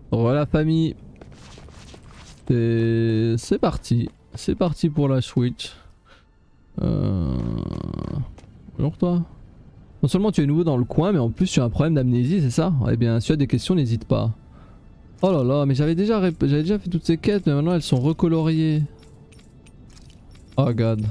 Voilà famille. C'est parti. C'est parti pour la Switch. Bonjour toi. Non seulement tu es nouveau dans le coin, mais en plus tu as un problème d'amnésie, c'est ça? Eh bien, si tu as des questions, n'hésite pas. Oh là là, mais j'avais déjà fait toutes ces quêtes, mais maintenant elles sont recoloriées. Oh god.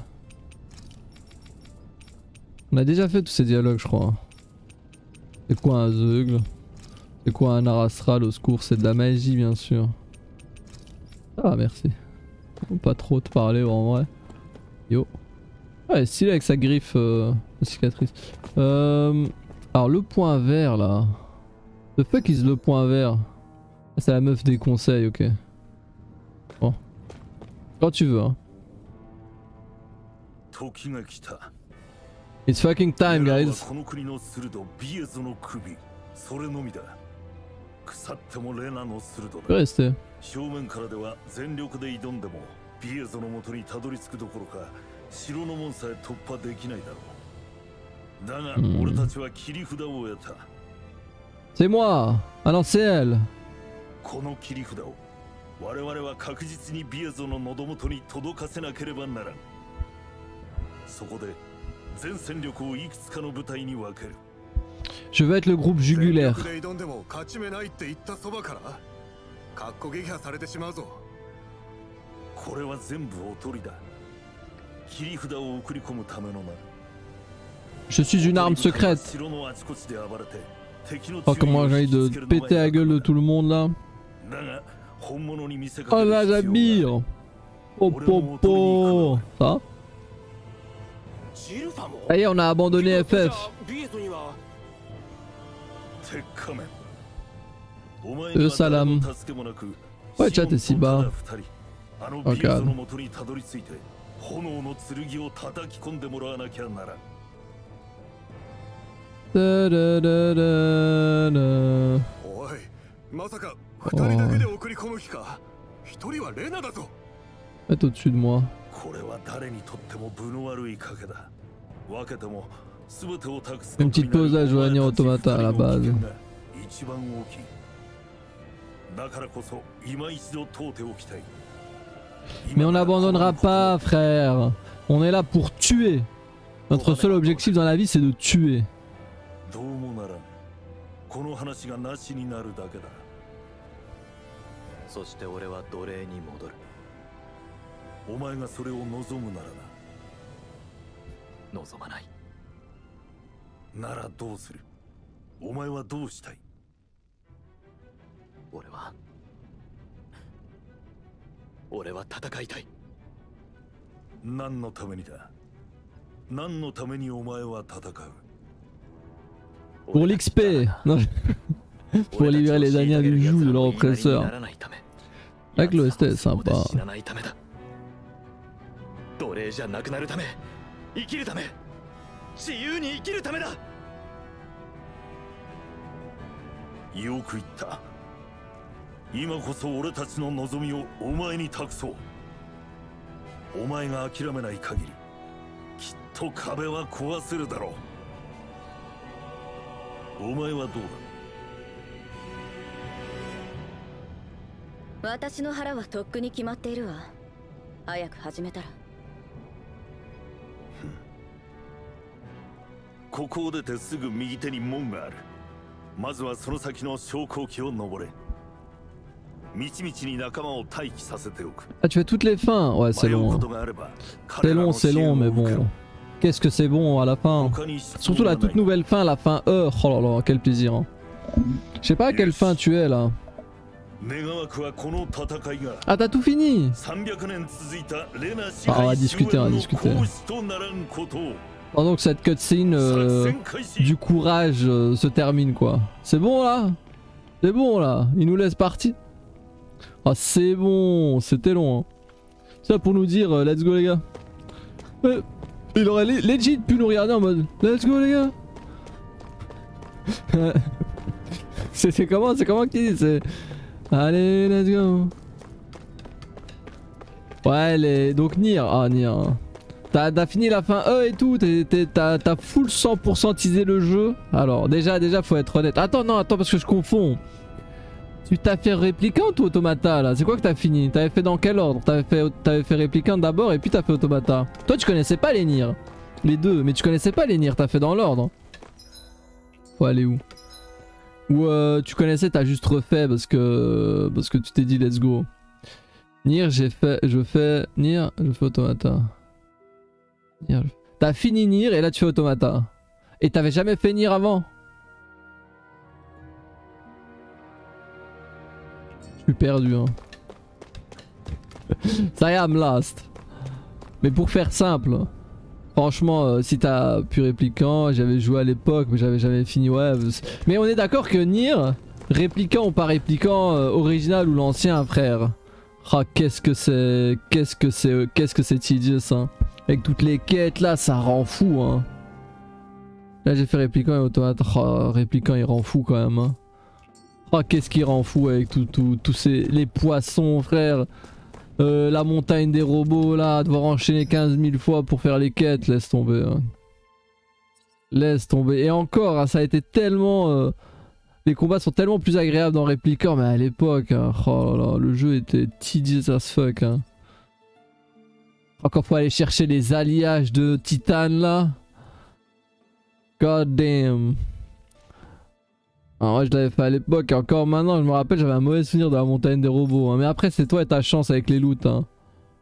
On a déjà fait tous ces dialogues, je crois. C'est quoi un zeugle? C'est quoi un art astral? Au secours, c'est de la magie, bien sûr. Ah, merci. Pas trop te parler en vrai. Yo. Ouais, stylé avec sa griffe, cicatrice. Alors, le point vert là. The fuck is le point vert? Ah, c'est la meuf des conseils, ok. Bon. Quand tu veux, hein. It's fucking time, guys. Je peux rester. C'est moi. Ah non, c'est elle. Je veux être le groupe jugulaire. Je suis une arme secrète. Oh, comment j'ai envie de péter la gueule de tout le monde là. Oh là, j'admire. Oh popo. Ça? Ça y est, on a abandonné FF. Salam. Ouais, chat est si bas. Oh god. Être au-dessus de moi. Une petite pause à Joanie Automata à la base. Mais on n'abandonnera pas, frère. On est là pour tuer. Notre seul objectif dans la vie, c'est de tuer. Pour l'XP. Pour libérer les derniers du joug de leur oppresseur. Avec l'OST est sympa. Ah, tu fais toutes les fins? Ouais, c'est long. C'est long, mais bon. Qu'est-ce que c'est bon à la fin? Surtout la toute nouvelle fin, la fin E. Oh là là, quel plaisir. Hein. Je sais pas à quelle fin tu es là. Ah, t'as tout fini? Ah, on va discuter, Pendant que cette cutscene du courage se termine quoi. C'est bon là? C'est bon là? Il nous laisse partir? Ah, c'est bon, c'était long. Hein. Ça pour nous dire let's go les gars. Il aurait legit pu nous regarder en mode let's go les gars. c'est comment qu'il dit? C'est allez let's go. Ouais donc Nier. Ah Nier. T'as fini la fin E et tout. T'as full 100%isé le jeu. Alors déjà faut être honnête. Attends parce que je confonds. Tu t'as fait répliquant ou automata là? C'est quoi que t'as fini? T'avais fait dans quel ordre? T'avais fait répliquant d'abord et puis t'as fait automata. Toi tu connaissais pas les Nier. Les deux, mais tu connaissais pas les Nier, t'as fait dans l'ordre. Faut aller où? Ou tu connaissais, t'as juste refait parce que tu t'es dit let's go. Nier, je fais automata. T'as fini Nier et là tu fais automata. Et t'avais jamais fait Nier avant? Je suis perdu hein. Ça y est, I'm lost. Mais pour faire simple, franchement, si t'as pu répliquant, j'avais joué à l'époque, mais j'avais jamais fini. Ouais, mais on est d'accord que Nier, répliquant ou pas répliquant, original ou l'ancien, frère. Ah, qu'est-ce que c'est tedious, hein. Avec toutes les quêtes là, ça rend fou, hein. Là, j'ai fait répliquant et automate. Oh, répliquant, il rend fou quand même, hein. Oh, qu'est-ce qui rend fou avec tous ces... les poissons, frère. La montagne des robots, là, devoir enchaîner 15 000 fois pour faire les quêtes, laisse tomber. Hein. Laisse tomber. Et encore, hein, ça a été tellement... les combats sont tellement plus agréables dans répliquant, mais à l'époque, hein, oh là là, le jeu était tedious as fuck. Hein. Encore faut aller chercher les alliages de titane, là. God damn. Alors ouais, je l'avais fait à l'époque et encore maintenant je me rappelle, j'avais un mauvais souvenir de la montagne des robots, hein. Mais après c'est toi et ta chance avec les loots, hein.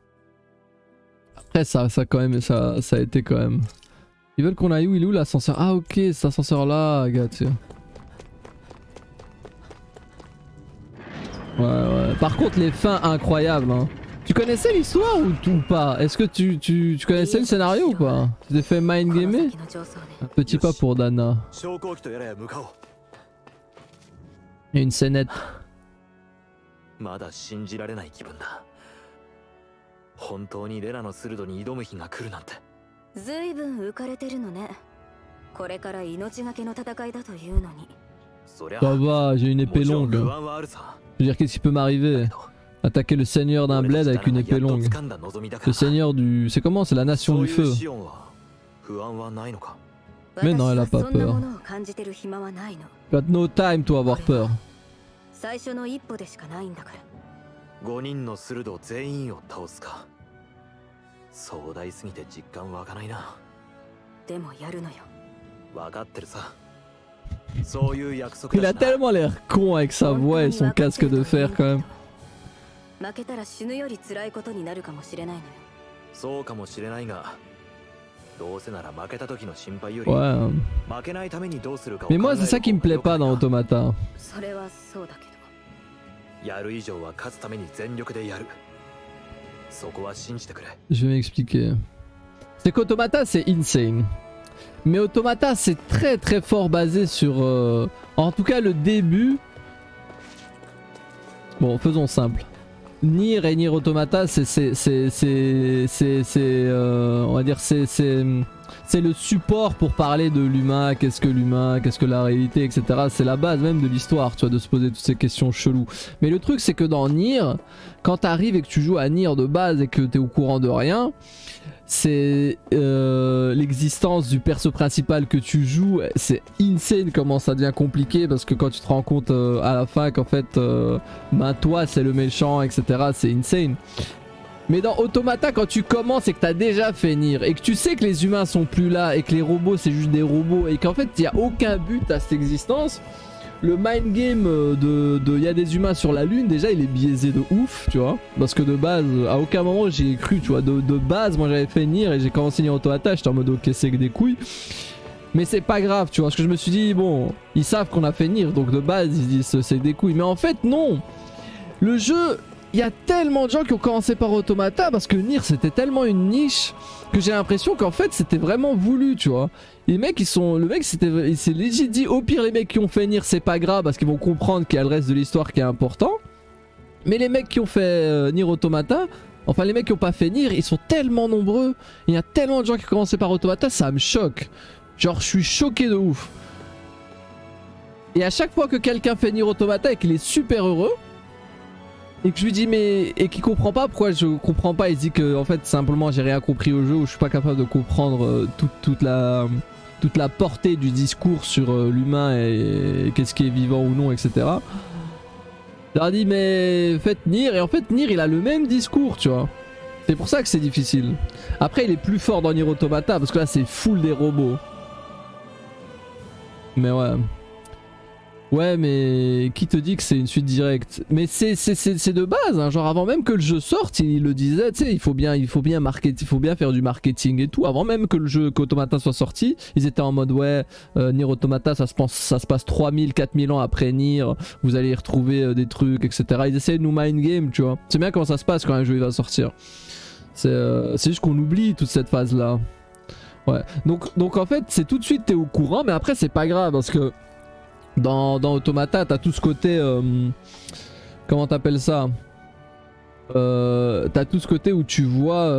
Après ça quand même, ça a été quand même. Ils veulent qu'on aille où? Il est où l'ascenseur? Ah ok, cet ascenseur là, gars, tu sais. Ouais. Par contre les fins incroyables, hein. Tu connaissais l'histoire ou pas? Est-ce que tu connaissais le scénario ou pas? Tu t'es fait mind gamer? Un petit pas pour Dana. Et une scénette. Ça va, j'ai une épée longue. Je veux dire, qu'est-ce qui peut m'arriver? Attaquer le seigneur d'un bled avec une épée longue. Le seigneur du... C'est comment? C'est la nation du feu. Mais non, elle a pas peur. Got no time to avoir peur. Il a tellement l'air con avec sa voix et son casque de fer quand même. Ouais. Mais moi c'est ça qui me plaît pas dans Automata. Je vais m'expliquer. C'est qu'Automata c'est insane. Mais Automata c'est très fort basé sur... En tout cas le début... Bon, faisons simple. Nier et Nier Automata, on va dire c'est le support pour parler de l'humain, qu'est-ce que la réalité, etc. C'est la base même de l'histoire, tu vois, de se poser toutes ces questions cheloues. Mais le truc c'est que dans Nier, quand t'arrives et que tu joues à Nier de base et que t'es au courant de rien, c'est l'existence du perso principal que tu joues, c'est insane comment ça devient compliqué parce que quand tu te rends compte à la fin qu'en fait ben toi c'est le méchant, etc. c'est insane. Mais dans Automata, quand tu commences et que t'as déjà fait Nier et que tu sais que les humains sont plus là et que les robots c'est juste des robots et qu'en fait il n'y a aucun but à cette existence, le mind game il y a des humains sur la lune, déjà il est biaisé de ouf, tu vois. Parce que de base, à aucun moment j'y ai cru, tu vois. De base, moi j'avais fait Nier et j'ai commencé Nier Automata, j'étais en mode ok, c'est que des couilles. Mais c'est pas grave, tu vois. Parce que je me suis dit, bon, ils savent qu'on a fait Nier, donc de base ils disent c'est des couilles. Mais en fait, non. Le jeu, il y a tellement de gens qui ont commencé par Automata parce que Nier c'était tellement une niche que j'ai l'impression qu'en fait c'était vraiment voulu, tu vois. Les mecs le mec il s'est legit dit au pire les mecs qui ont fait Nier c'est pas grave parce qu'ils vont comprendre qu'il y a le reste de l'histoire qui est important. Mais les mecs qui ont fait Nier Automata, enfin les mecs qui ont pas fait Nier, ils sont tellement nombreux. Il y a tellement de gens qui ont commencé par Automata, ça me choque. Genre je suis choqué de ouf. Et à chaque fois que quelqu'un fait Nier Automata et qu'il est super heureux, et que je lui dis mais... et qu'il comprend pas pourquoi je comprends pas, il se dit que en fait simplement j'ai rien compris au jeu ou je suis pas capable de comprendre toute la portée du discours sur l'humain et qu'est-ce qui est vivant ou non, etc. Je leur dis mais faites Nier, et en fait Nier il a le même discours, tu vois. C'est pour ça que c'est difficile. Après il est plus fort dans Nier Automata parce que là c'est full des robots. Mais ouais. Ouais mais qui te dit que c'est une suite directe? Mais c'est de base, hein. Genre avant même que le jeu sorte, il le disait, tu sais, il faut bien faire du marketing et tout. Avant même que le jeu qu'Automata soit sorti, ils étaient en mode ouais, Nier Automata ça se passe 3000, 4000 ans après Nier, vous allez y retrouver des trucs, etc. Ils essaient de nous mind game, tu vois. C'est bien comment ça se passe quand un jeu il va sortir. C'est juste qu'on oublie toute cette phase là. Ouais, donc en fait c'est tout de suite t'es au courant, mais après c'est pas grave parce que dans Automata, t'as tout ce côté... comment t'appelles ça? T'as tout ce côté où tu vois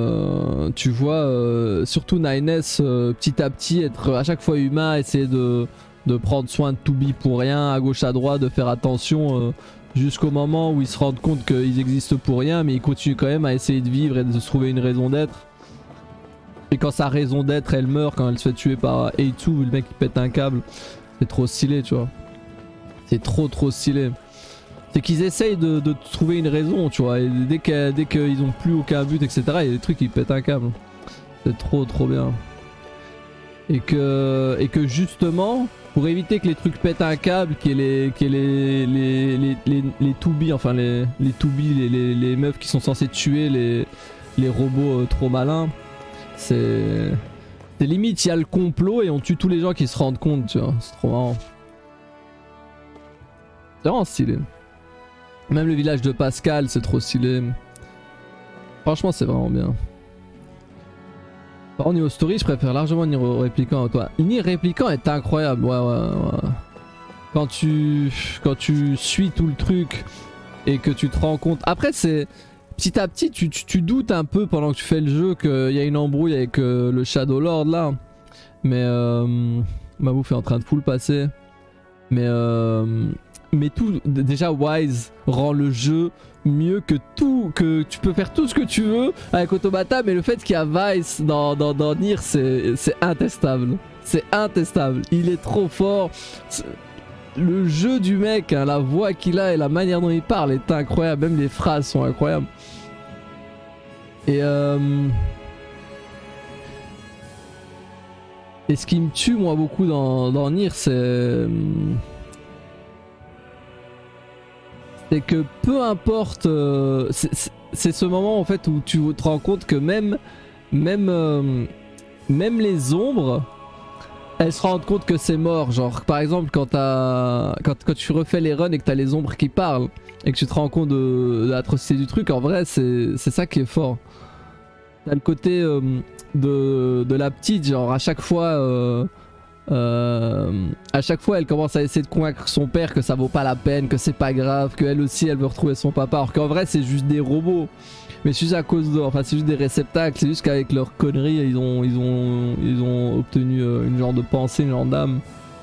surtout Nines petit à petit être à chaque fois humain, essayer de prendre soin de Toubi pour rien, à gauche à droite, de faire attention jusqu'au moment où ils se rendent compte qu'ils existent pour rien, mais ils continuent quand même à essayer de vivre et de se trouver une raison d'être. Et quand sa raison d'être elle meurt, quand elle se fait tuer par A2, le mec qui pète un câble. C'est trop stylé, tu vois. C'est trop stylé. C'est qu'ils essayent de trouver une raison, tu vois. Et dès qu'ils ont plus aucun but, etc., il y a des trucs qui pètent un câble. C'est trop bien. Et que justement, pour éviter que les trucs pètent un câble, qu'il y ait les to-be, enfin les to-be, les meufs qui sont censées tuer les robots trop malins, c'est limite, il y a le complot et on tue tous les gens qui se rendent compte, tu vois. C'est trop marrant. C'est vraiment stylé. Même le village de Pascal, c'est trop stylé. Franchement, c'est vraiment bien. Par contre, niveau story, je préfère largement Nier Répliquant à toi. Nier Répliquant est incroyable, ouais. Quand tu suis tout le truc et que tu te rends compte. Après, c'est... Petit à petit, tu doutes un peu pendant que tu fais le jeu qu'il y a une embrouille avec le Shadow Lord là. Mais ma bouffe est en train de full passer. Mais tout, déjà Wise rend le jeu mieux que tout, que tu peux faire tout ce que tu veux avec Automata, mais le fait qu'il y a Vice dans Nier, c'est intestable. C'est intestable. Il est trop fort. Le jeu du mec, hein, la voix qu'il a et la manière dont il parle est incroyable. Même les phrases sont incroyables. Et ce qui me tue moi beaucoup dans Nier, c'est que peu importe, c'est ce moment en fait où tu te rends compte que même les ombres, elles se rendent compte que c'est mort. Genre par exemple quand tu refais les runs et que t'as les ombres qui parlent et que tu te rends compte de l'atrocité du truc, en vrai c'est ça qui est fort. T'as le côté de la petite, genre à chaque fois elle commence à essayer de convaincre son père que ça vaut pas la peine, que c'est pas grave, qu'elle aussi elle veut retrouver son papa, alors qu'en vrai c'est juste des robots. Mais c'est juste à cause de... Enfin c'est juste des réceptacles, c'est juste qu'avec leurs conneries ils ont obtenu une genre de pensée, une genre d'âme.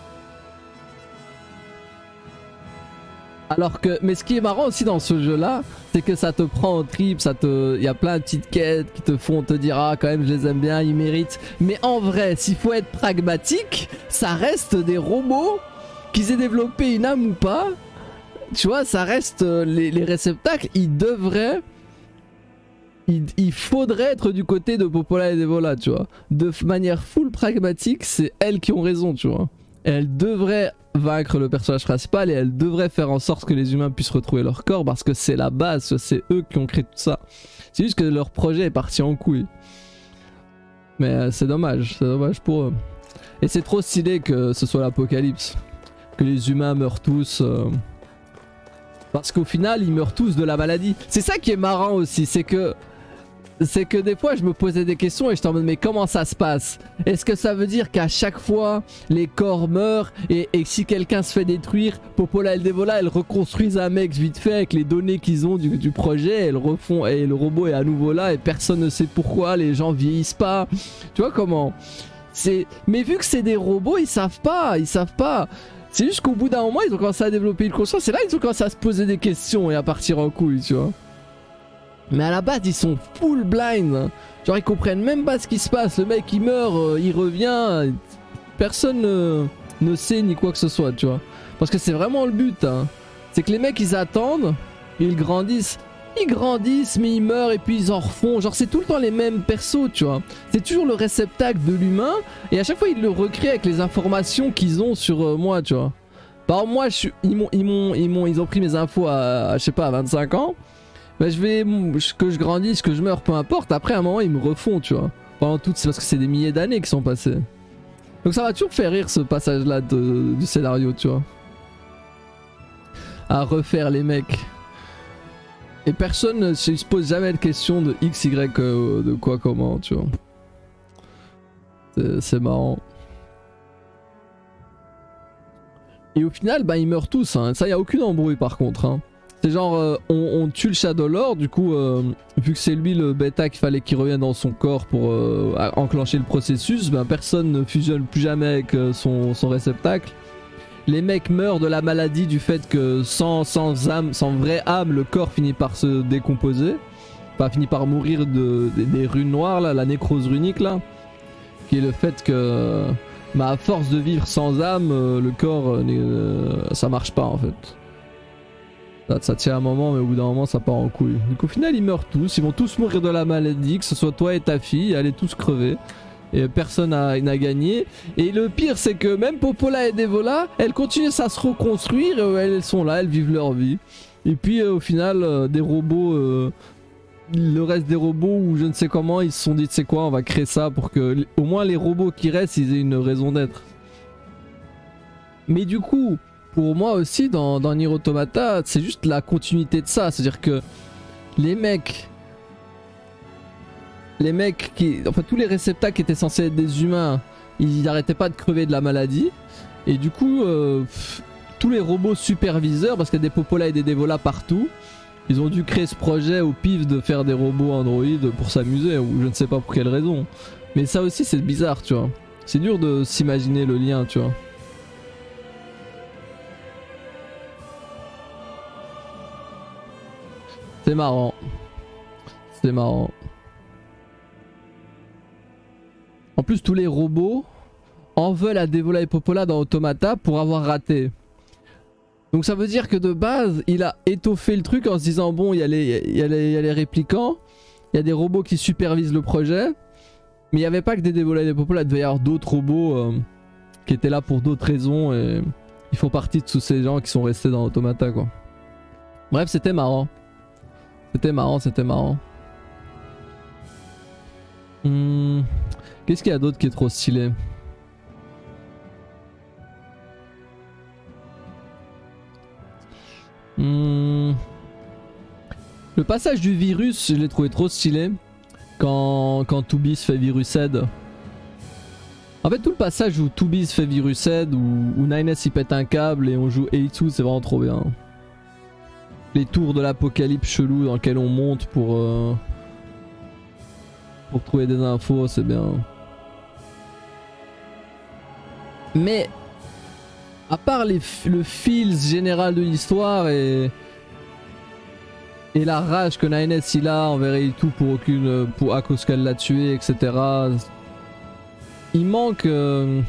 Alors que... Mais ce qui est marrant aussi dans ce jeu là, c'est que ça te prend au trip, il y a plein de petites quêtes qui te font te dire ah quand même je les aime bien, ils méritent. Mais en vrai, s'il faut être pragmatique, ça reste des robots, qu'ils aient développé une âme ou pas. Tu vois, ça reste les réceptacles, ils devraient... Il faudrait être du côté de Popola et d'Evola, tu vois. De manière full pragmatique, c'est elles qui ont raison, tu vois. Et elles devraient vaincre le personnage principal et elles devraient faire en sorte que les humains puissent retrouver leur corps parce que c'est la base, c'est eux qui ont créé tout ça. C'est juste que leur projet est parti en couille. Mais c'est dommage pour eux. Et c'est trop stylé que ce soit l'apocalypse. Que les humains meurent tous. Parce qu'au final, ils meurent tous de la maladie. C'est ça qui est marrant aussi, c'est que des fois je me posais des questions et j'étais en mode mais comment ça se passe? Est-ce que ça veut dire qu'à chaque fois les corps meurent et si quelqu'un se fait détruire, Popola et Devola elles reconstruisent un mec vite fait avec les données qu'ils ont du projet, elles refont et le robot est à nouveau là et personne ne sait pourquoi, les gens vieillissent pas. Tu vois comment? Mais vu que c'est des robots, ils savent pas. C'est juste qu'au bout d'un moment ils ont commencé à développer une conscience et là ils ont commencé à se poser des questions et à partir en couille, tu vois. Mais à la base ils sont full blind. Genre ils comprennent même pas ce qui se passe. Le mec il meurt, il revient. Personne ne sait ni quoi que ce soit, tu vois. Parce que c'est vraiment le but, hein. C'est que les mecs ils attendent, ils grandissent. Ils grandissent mais ils meurent et puis ils en refont. Genre c'est tout le temps les mêmes persos, tu vois. C'est toujours le réceptacle de l'humain et à chaque fois ils le recréent avec les informations qu'ils ont sur moi, tu vois. Par exemple, moi ils ont pris mes infos à je sais pas à 25 ans. Bah je vais que je grandisse, que je meure, peu importe. Après à un moment ils me refont, tu vois. Pendant toutes, c'est parce que c'est des milliers d'années qui sont passées. Donc ça va toujours faire rire ce passage là du scénario, tu vois. À refaire les mecs. Et personne ne se pose jamais de question de X, Y, de quoi, comment, tu vois. C'est marrant. Et au final, bah ils meurent tous, hein. Ça y a aucune embrouille par contre, hein. C'est genre, on tue le Shadow Lord, du coup, vu que c'est lui le bêta qu'il fallait qu'il revienne dans son corps pour enclencher le processus, bah personne ne fusionne plus jamais avec son réceptacle. Les mecs meurent de la maladie du fait que sans âme, sans vraie âme, le corps finit par se décomposer. Enfin, finit par mourir des runes noires, là, la nécrose runique, là. Qui est le fait que, bah, à force de vivre sans âme, le corps, ça marche pas en fait. Ça tient un moment, mais au bout d'un moment, ça part en couille. Donc au final, ils meurent tous. Ils vont tous mourir de la maladie, que ce soit toi et ta fille. Allez tous crever. Et personne n'a gagné. Et le pire, c'est que même Popola et Devola, elles continuent à se reconstruire. Elles sont là, elles vivent leur vie. Et puis au final, des robots, le reste des robots ou je ne sais comment, ils se sont dit, tu sais quoi, on va créer ça pour que au moins les robots qui restent, ils aient une raison d'être. Mais du coup, pour moi aussi, dans Nier Automata, c'est juste la continuité de ça. C'est-à-dire que les mecs qui... Enfin, tous les réceptacles qui étaient censés être des humains, ils n'arrêtaient pas de crever de la maladie. Et du coup, tous les robots superviseurs, parce qu'il y a des Popola et des Devola partout, ils ont dû créer ce projet au pif de faire des robots Android pour s'amuser, ou je ne sais pas pour quelle raison. Mais ça aussi, c'est bizarre, tu vois. C'est dur de s'imaginer le lien, tu vois. C'est marrant. C'est marrant. En plus, tous les robots en veulent à Devola et Popola dans Automata pour avoir raté. Donc ça veut dire que de base, il a étoffé le truc en se disant bon, il y a les répliquants, il y a des robots qui supervisent le projet, mais il n'y avait pas que des Devola et des Popola, il devait y avoir d'autres robots qui étaient là pour d'autres raisons et ils font partie de tous ces gens qui sont restés dans Automata, quoi. Bref, c'était marrant. C'était marrant, c'était marrant. Qu'est-ce qu'il y a d'autre qui est trop stylé? Le passage du virus, je l'ai trouvé trop stylé. Quand Tubis fait Virused. En fait, tout le passage où Tubis fait Virused, où Nines il pète un câble et on joue Eitsu, c'est vraiment trop bien. Les tours de l'apocalypse chelou dans lesquels on monte pour trouver des infos, c'est bien. Mais à part le feels général de l'histoire et la rage que Nines il a envers Eitu à cause qu'elle l'a tué, etc. Il manque. Il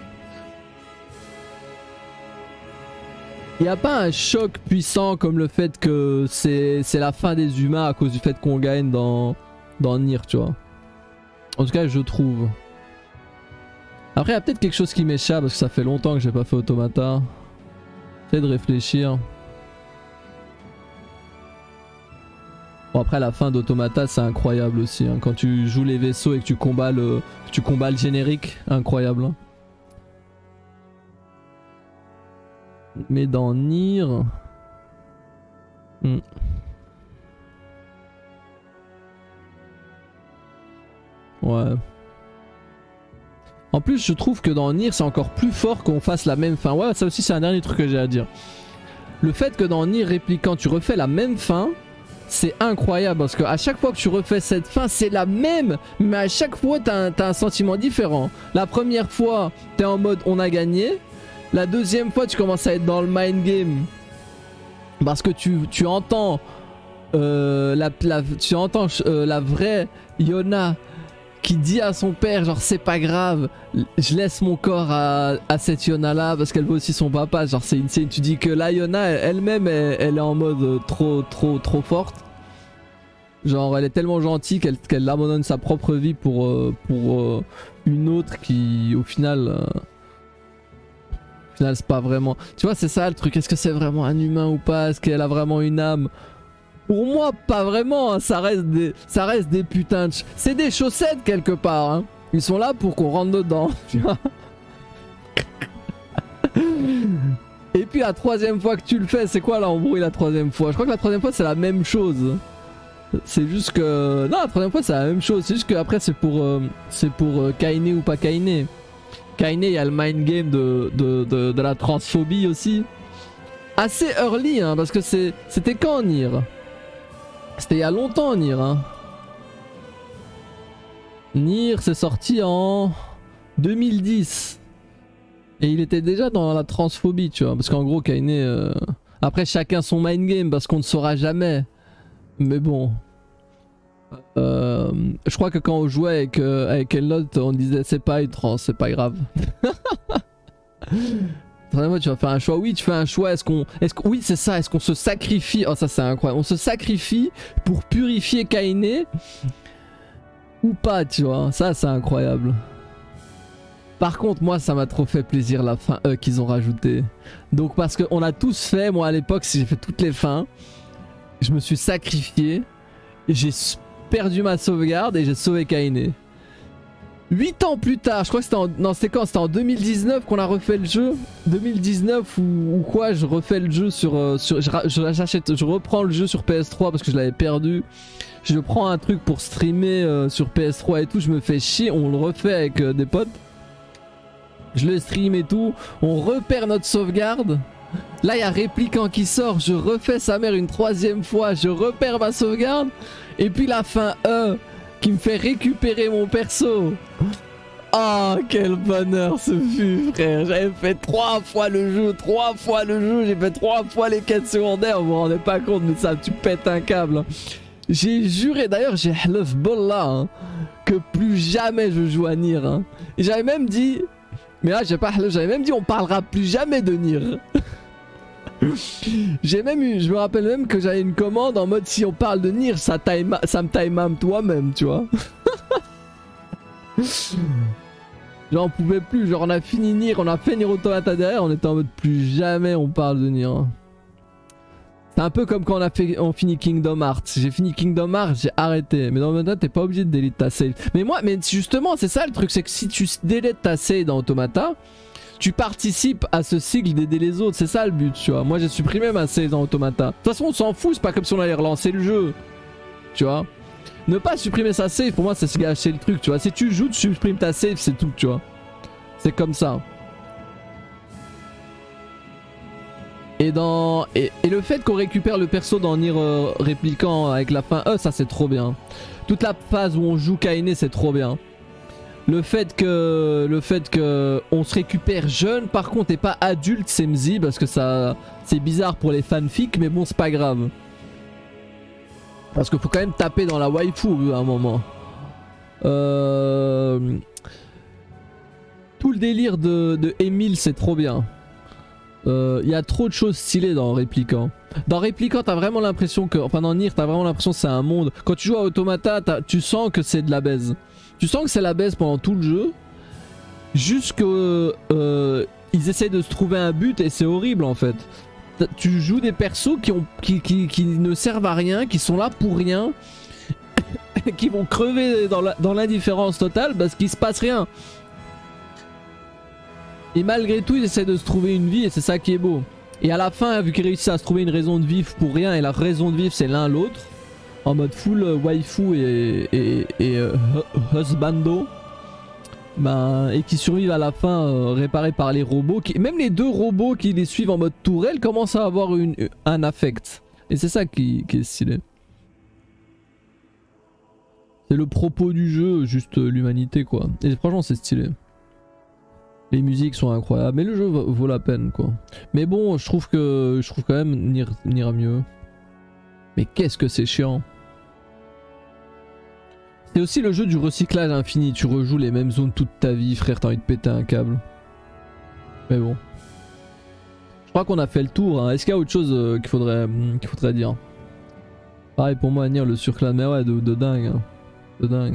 n'y a pas un choc puissant comme le fait que c'est la fin des humains à cause du fait qu'on gagne dans Nier, tu vois. En tout cas, je trouve. Après, il y a peut-être quelque chose qui m'échappe parce que ça fait longtemps que j'ai pas fait Automata. J'essaie de réfléchir. Bon, après, la fin d'Automata, c'est incroyable aussi. Hein. Quand tu joues les vaisseaux et que tu combats le générique, incroyable. Hein. Mais dans Nier... Ouais. En plus, je trouve que dans Nier, c'est encore plus fort qu'on fasse la même fin. Ouais, ça aussi, c'est un dernier truc que j'ai à dire. Le fait que dans Nier Répliquant, tu refais la même fin, c'est incroyable. Parce qu'à chaque fois que tu refais cette fin, c'est la même. Mais à chaque fois, t'as un sentiment différent. La première fois, t'es en mode on a gagné. La deuxième fois, tu commences à être dans le mind game. Parce que tu entends la vraie Yona qui dit à son père genre c'est pas grave, je laisse mon corps à cette Yona là parce qu'elle veut aussi son papa, genre c'est insane. Tu dis que la Yona elle-même elle est en mode trop forte, genre elle est tellement gentille qu'elle abandonne sa propre vie pour une autre qui au final c'est pas vraiment, tu vois, c'est ça le truc, est-ce que c'est vraiment un humain ou pas, est-ce qu'elle a vraiment une âme? Pour moi, pas vraiment, hein. Ça reste des putains de... C'est des chaussettes quelque part, hein. Ils sont là pour qu'on rentre dedans, tu vois. Et puis la troisième fois que tu le fais, c'est quoi l'embrouille la troisième fois? Je crois que la troisième fois c'est la même chose. C'est juste que... Non, la troisième fois c'est la même chose, c'est juste que après c'est pour Kaine ou pas Kaine. Kaine, il y a le mind game de la transphobie aussi. Assez early, hein, parce que c'était quand Nier? C'était il y a longtemps Nier, hein. Nier c'est sorti en 2010. Et il était déjà dans la transphobie, tu vois. Parce qu'en gros Kaine... Après chacun son mind game parce qu'on ne saura jamais. Mais bon. Je crois que quand on jouait avec Elnot, on disait c'est pas une trans, c'est pas grave. Tu vas faire un choix. Oui, tu fais un choix. Oui, c'est ça. Est-ce qu'on se sacrifie? Oh, ça, c'est incroyable. On se sacrifie pour purifier Kaine ou pas, tu vois. Ça, c'est incroyable. Par contre, moi, ça m'a trop fait plaisir la fin E qu'ils ont rajouté. Donc, parce qu'on a tous fait. Moi, à l'époque, si j'ai fait toutes les fins, je me suis sacrifié. J'ai perdu ma sauvegarde et j'ai sauvé Kaine. 8 ans plus tard, je crois que c'était en... Non, c'était quand? C'était en 2019 qu'on a refait le jeu. 2019 ou quoi, je refais le jeu je reprends le jeu sur PS3 parce que je l'avais perdu. Je prends un truc pour streamer sur PS3 et tout, je me fais chier, on le refait avec des potes. Je le stream et tout, on repère notre sauvegarde. Là, il y a Répliquant qui sort, je refais sa mère une troisième fois, je repère ma sauvegarde. Et puis la fin E qui me fait récupérer mon perso. Oh, quel bonheur ce fut, frère. J'avais fait 3 fois le jeu, j'ai fait 3 fois les quêtes secondaires. Vous vous rendez pas compte, mais ça, tu pètes un câble, hein. J'ai juré, d'ailleurs, j'ai Halef Bolla, hein, que plus jamais je joue à Nier, hein. Et j'avais même dit, mais là, j'avais même dit, on parlera plus jamais de Nier. J'ai même eu, je me rappelle même que j'avais une commande en mode si on parle de Nier, ça me time toi-même, tu vois. Genre on pouvait plus, genre on a fini Nier, on a fait Nier Automata derrière, on était en mode plus jamais on parle de Nier. C'est un peu comme quand on finit Kingdom Hearts. J'ai fini Kingdom Hearts, j'ai arrêté. Mais dans le moment t'es pas obligé de delete ta save. Mais justement c'est ça le truc, c'est que si tu deletes ta save dans Automata, tu participes à ce cycle d'aider les autres, c'est ça le but, tu vois. Moi j'ai supprimé ma save dans Automata. De toute façon on s'en fout, c'est pas comme si on allait relancer le jeu, tu vois. Ne pas supprimer sa save, pour moi c'est se gâcher le truc, tu vois. Si tu joues, tu supprimes ta save, c'est tout, tu vois. C'est comme ça. Et le fait qu'on récupère le perso dans Nier Répliquant avec la fin E, ça c'est trop bien. Toute la phase où on joue Kaine, c'est trop bien. Le fait que on se récupère jeune par contre et pas adulte, c'est mzi parce que ça c'est bizarre pour les fanfics, mais bon c'est pas grave. Parce qu'il faut quand même taper dans la waifu à un moment. Tout le délire de Emile c'est trop bien. Il y a trop de choses stylées dans Répliquant. Dans Répliquant t'as vraiment l'impression que... Enfin dans Nier t'as vraiment l'impression que c'est un monde. Quand tu joues à Automata tu sens que c'est de la baise. Tu sens que c'est la baise pendant tout le jeu. Jusqu'à... ils essayent de se trouver un but et c'est horrible en fait. Tu joues des persos qui ne servent à rien, qui sont là pour rien. Qui vont crever dans l'indifférence totale parce qu'il se passe rien. Et malgré tout ils essaient de se trouver une vie et c'est ça qui est beau. Et à la fin vu qu'ils réussissent à se trouver une raison de vivre pour rien et la raison de vivre c'est l'un l'autre. En mode full waifu et husbando. Ben, et qui survivent à la fin réparés par les robots. Même les deux robots qui les suivent en mode tourelle commencent à avoir un affect. Et c'est ça qui est stylé. C'est le propos du jeu, juste l'humanité quoi. Et franchement c'est stylé. Les musiques sont incroyables, mais le jeu vaut la peine quoi. Mais bon, je trouve quand même Nier mieux. Mais qu'est-ce que c'est chiant. C'est aussi le jeu du recyclage infini. Tu rejoues les mêmes zones toute ta vie, frère. T'as envie de péter un câble. Mais bon. Je crois qu'on a fait le tour. Hein. Est-ce qu'il y a autre chose qu'il faudrait dire? Pareil pour moi, Nier, le surclass. Mais ouais, de dingue. Hein. De dingue.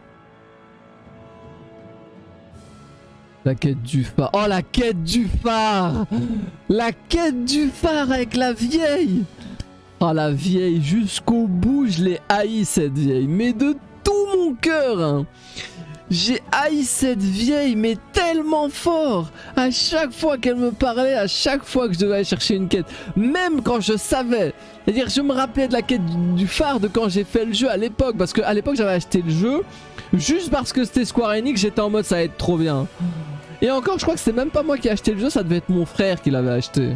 La quête du phare. Oh, la quête du phare! La quête du phare avec la vieille! Oh, la vieille, jusqu'au bout, je l'ai haï cette vieille. Mais de tout mon cœur! Hein. J'ai haï cette vieille, mais tellement fort! À chaque fois qu'elle me parlait, à chaque fois que je devais aller chercher une quête. Même quand je savais. C'est-à-dire, je me rappelais de la quête du phare de quand j'ai fait le jeu à l'époque. Parce qu'à l'époque, j'avais acheté le jeu. Juste parce que c'était Square Enix, j'étais en mode ça va être trop bien. Et encore, je crois que c'était même pas moi qui ai acheté le jeu, ça devait être mon frère qui l'avait acheté.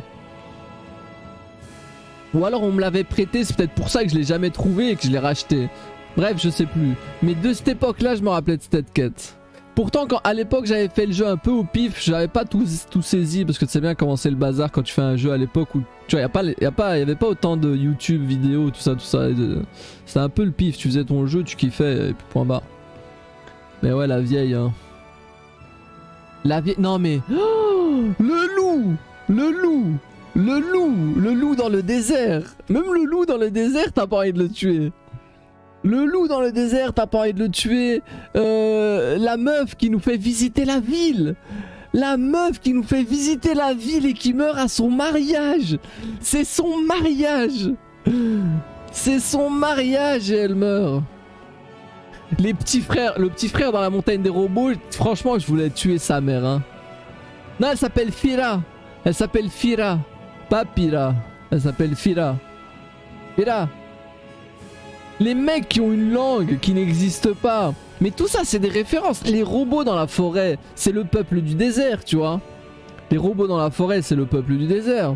Ou alors on me l'avait prêté, c'est peut-être pour ça que je l'ai jamais trouvé et que je l'ai racheté. Bref, je sais plus. Mais de cette époque-là, je me rappelais de cette quête. Pourtant, quand à l'époque j'avais fait le jeu un peu au pif, j'avais pas tout saisi parce que tu sais bien comment c'est le bazar quand tu fais un jeu à l'époque où tu vois, y avait pas autant de YouTube vidéos, tout ça. C'était un peu le pif, tu faisais ton jeu, tu kiffais et puis point barre. Mais ouais, la vieille, hein. La vieille. Non mais. Oh, le loup! Le loup! Le loup! Le loup dans le désert! Même le loup dans le désert, t'as pas envie de le tuer! Le loup dans le désert, t'as pas envie de le tuer! La meuf qui nous fait visiter la ville! La meuf qui nous fait visiter la ville et qui meurt à son mariage! C'est son mariage! C'est son mariage et elle meurt! Les petits frères, le petit frère dans la montagne des robots, franchement, je voulais tuer sa mère. Hein. Non, elle s'appelle Fira. Elle s'appelle Fira. Pas Pira. Elle s'appelle Fira. Fira. Les mecs qui ont une langue qui n'existe pas. Mais tout ça, c'est des références. Les robots dans la forêt, c'est le peuple du désert, tu vois. Les robots dans la forêt, c'est le peuple du désert.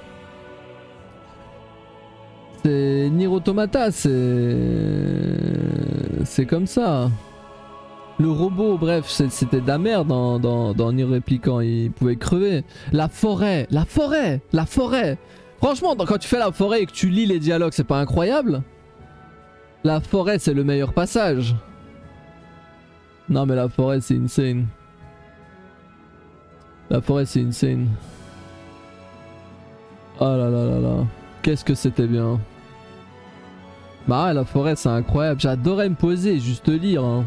C'est Nier Automata, c'est comme ça. Le robot, bref, c'était de la merde dans Nier Replicant, il pouvait crever. La forêt. Franchement, quand tu fais la forêt et que tu lis les dialogues, c'est pas incroyable? La forêt, c'est le meilleur passage. Non mais la forêt, c'est insane. La forêt, c'est insane. Oh là là là là. Qu'est-ce que c'était bien. Bah ouais, la forêt c'est incroyable. J'adorais me poser, juste lire. Hein.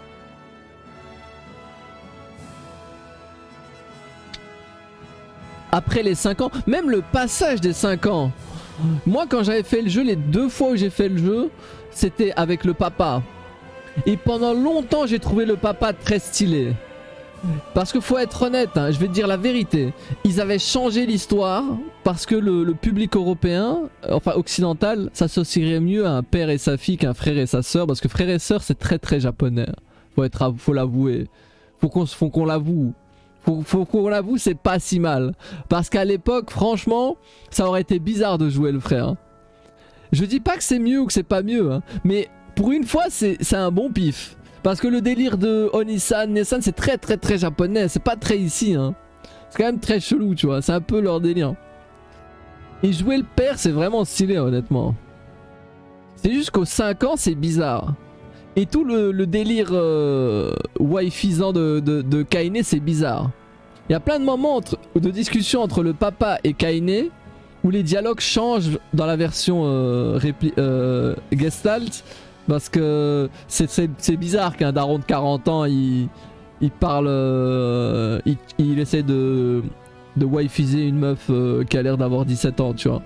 Après les 5 ans, même le passage des 5 ans. Moi quand j'avais fait le jeu, les 2 fois où j'ai fait le jeu, c'était avec le papa. Et pendant longtemps j'ai trouvé le papa très stylé. Parce que faut être honnête, hein, je vais te dire la vérité. Ils avaient changé l'histoire parce que le public européen, enfin occidental, s'associerait mieux à un père et sa fille qu'un frère et sa sœur. Parce que frère et sœur, c'est très très japonais. Faut l'avouer. Faut qu'on l'avoue. Faut qu'on l'avoue, c'est pas si mal. Parce qu'à l'époque, franchement, ça aurait été bizarre de jouer le frère. Je dis pas que c'est mieux ou que c'est pas mieux, hein, mais pour une fois, c'est un bon pif. Parce que le délire de Onisan, Nesan, c'est très très très japonais. C'est pas très ici. Hein. C'est quand même très chelou, tu vois. C'est un peu leur délire. Et jouer le père, c'est vraiment stylé, honnêtement. C'est juste qu'aux 5 ans, c'est bizarre. Et tout le délire wifisant de Kaine, c'est bizarre. Il y a plein de moments de discussion entre le papa et Kaine où les dialogues changent dans la version Gestalt. Parce que c'est bizarre qu'un daron de 40 ans il parle, il essaie de wifiser une meuf qui a l'air d'avoir 17 ans, tu vois.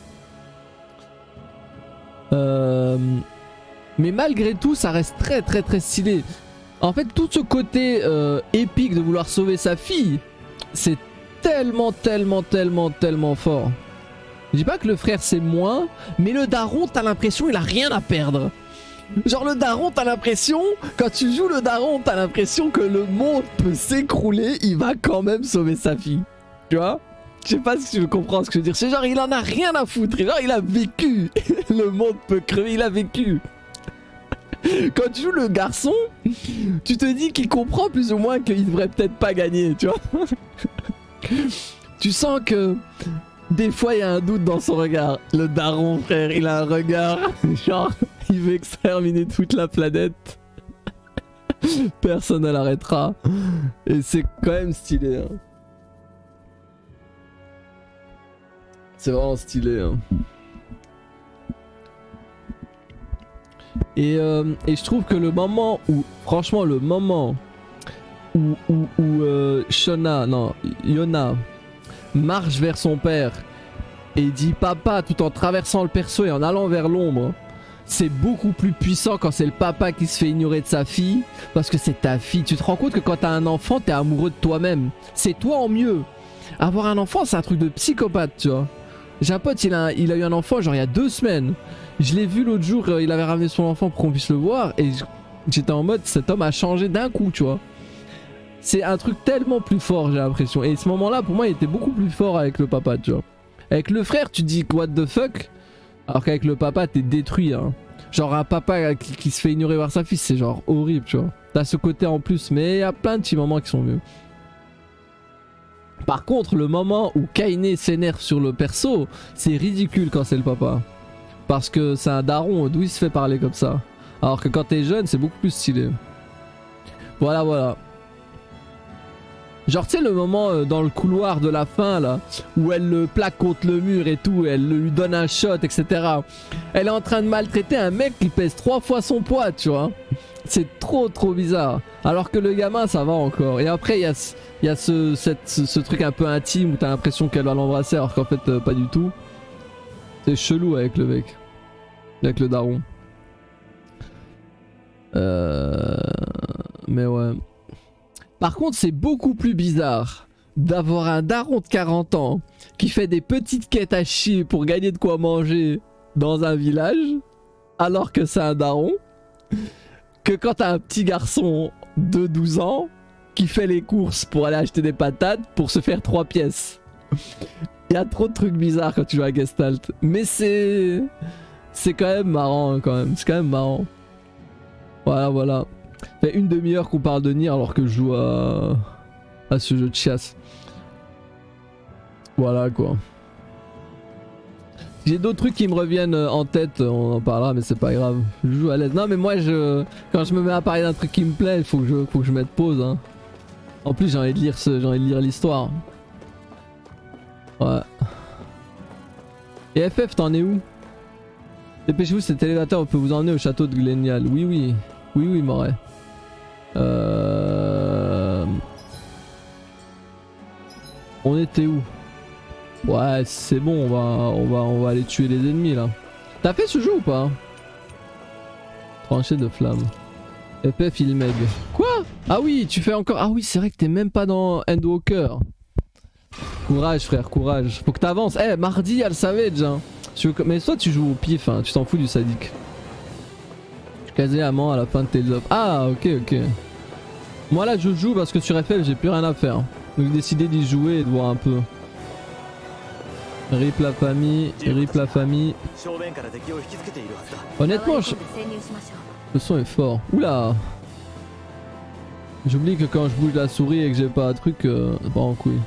Mais malgré tout, ça reste très très très stylé. En fait, tout ce côté épique de vouloir sauver sa fille, c'est tellement fort. Je dis pas que le frère c'est moins, mais le daron, t'as l'impression il a rien à perdre. Genre le daron, t'as l'impression, quand tu joues le daron, t'as l'impression que le monde peut s'écrouler, il va quand même sauver sa fille. Tu vois? Je sais pas si tu comprends ce que je veux dire. C'est genre il en a rien à foutre. Genre il a vécu. Le monde peut crever, il a vécu. Quand tu joues le garçon, tu te dis qu'il comprend plus ou moins qu'il devrait peut-être pas gagner, tu vois. Tu sens que des fois il y a un doute dans son regard. Le daron, frère, il a un regard genre il veut exterminer toute la planète. Personne ne l'arrêtera. Et c'est quand même stylé. Hein. C'est vraiment stylé. Hein. Et je trouve que le moment où, franchement, le moment où Yona marche vers son père et dit papa tout en traversant le perso et en allant vers l'ombre, c'est beaucoup plus puissant quand c'est le papa qui se fait ignorer de sa fille parce que c'est ta fille. Tu te rends compte que quand t'as un enfant, t'es amoureux de toi-même. C'est toi en mieux. Avoir un enfant, c'est un truc de psychopathe, tu vois. J'ai un pote, il a eu un enfant genre il y a 2 semaines. Je l'ai vu l'autre jour, il avait ramené son enfant pour qu'on puisse le voir et j'étais en mode cet homme a changé d'un coup, tu vois. C'est un truc tellement plus fort, j'ai l'impression. Et ce moment-là, pour moi, il était beaucoup plus fort avec le papa, tu vois. Avec le frère, tu dis what the fuck, alors qu'avec le papa, t'es détruit. Hein. Genre un papa qui se fait ignorer par sa fille, c'est genre horrible, tu vois. T'as ce côté en plus, mais il y a plein de petits moments qui sont mieux. Par contre, le moment où Kainé s'énerve sur le perso, c'est ridicule quand c'est le papa. Parce que c'est un daron, d'où il se fait parler comme ça. Alors que quand t'es jeune, c'est beaucoup plus stylé. Voilà, voilà. Genre tu sais le moment dans le couloir de la fin là, où elle le plaque contre le mur et tout, elle lui donne un shot, etc. Elle est en train de maltraiter un mec qui pèse 3 fois son poids, tu vois. C'est trop bizarre. Alors que le gamin ça va encore. Et après il y a ce truc un peu intime où t'as l'impression qu'elle va l'embrasser alors qu'en fait pas du tout. C'est chelou avec le mec. Avec le daron. Mais ouais. Par contre, c'est beaucoup plus bizarre d'avoir un daron de 40 ans qui fait des petites quêtes à chier pour gagner de quoi manger dans un village, alors que c'est un daron, que quand t'as un petit garçon de 12 ans qui fait les courses pour aller acheter des patates pour se faire 3 pièces. Il y a trop de trucs bizarres quand tu joues à Gestalt. Mais c'est quand même marrant, hein, quand même. C'est quand même marrant. Voilà, voilà. Ça fait une demi-heure qu'on parle de Nier alors que je joue à ce jeu de chiasse. Voilà quoi. J'ai d'autres trucs qui me reviennent en tête, on en parlera mais c'est pas grave. Je joue à l'aise. Non mais moi quand je me mets à parler d'un truc qui me plaît, il faut que je mette pause. Hein. En plus j'ai envie de lire l'histoire. Ouais. Et FF t'en es où? Dépêchez-vous, cet élévateur peut vous emmener au château de Glenial. Oui oui. Oui oui Moret. On était où? Ouais c'est bon, on va aller tuer les ennemis là. T'as fait ce jeu ou pas? Tranchée de flamme. FF il meg. Quoi? Ah oui tu fais encore. Ah oui c'est vrai que t'es même pas dans Endwalker. Courage frère, courage. Faut que t'avances. Eh mardi il y a le Savage hein. Mais soit tu joues au pif hein, tu t'en fous du sadique. Casé amant à la fin de tes offres. Ah ok ok. Moi là je joue parce que sur FF j'ai plus rien à faire. Donc j'ai décidé d'y jouer et de voir un peu. Rip la famille, rip la famille. Honnêtement le son est fort. Oula. J'oublie que quand je bouge la souris et que j'ai pas un truc, pas en couille.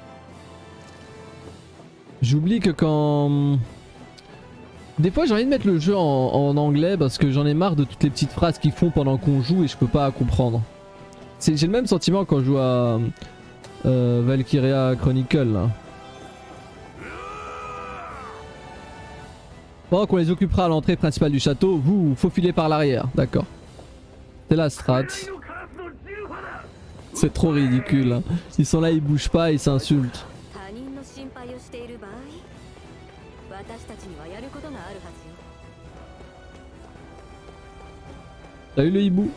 J'oublie que quand... Des fois j'ai envie de mettre le jeu en anglais parce que j'en ai marre de toutes les petites phrases qu'ils font pendant qu'on joue et je peux pas comprendre. J'ai le même sentiment quand je joue à Valkyria Chronicle là. Pendant qu'on les occupera à l'entrée principale du château, vous faufilez par l'arrière, d'accord. C'est la strat. C'est trop ridicule. Hein. Ils sont là, ils bougent pas, ils s'insultent. T'as eu le hibou?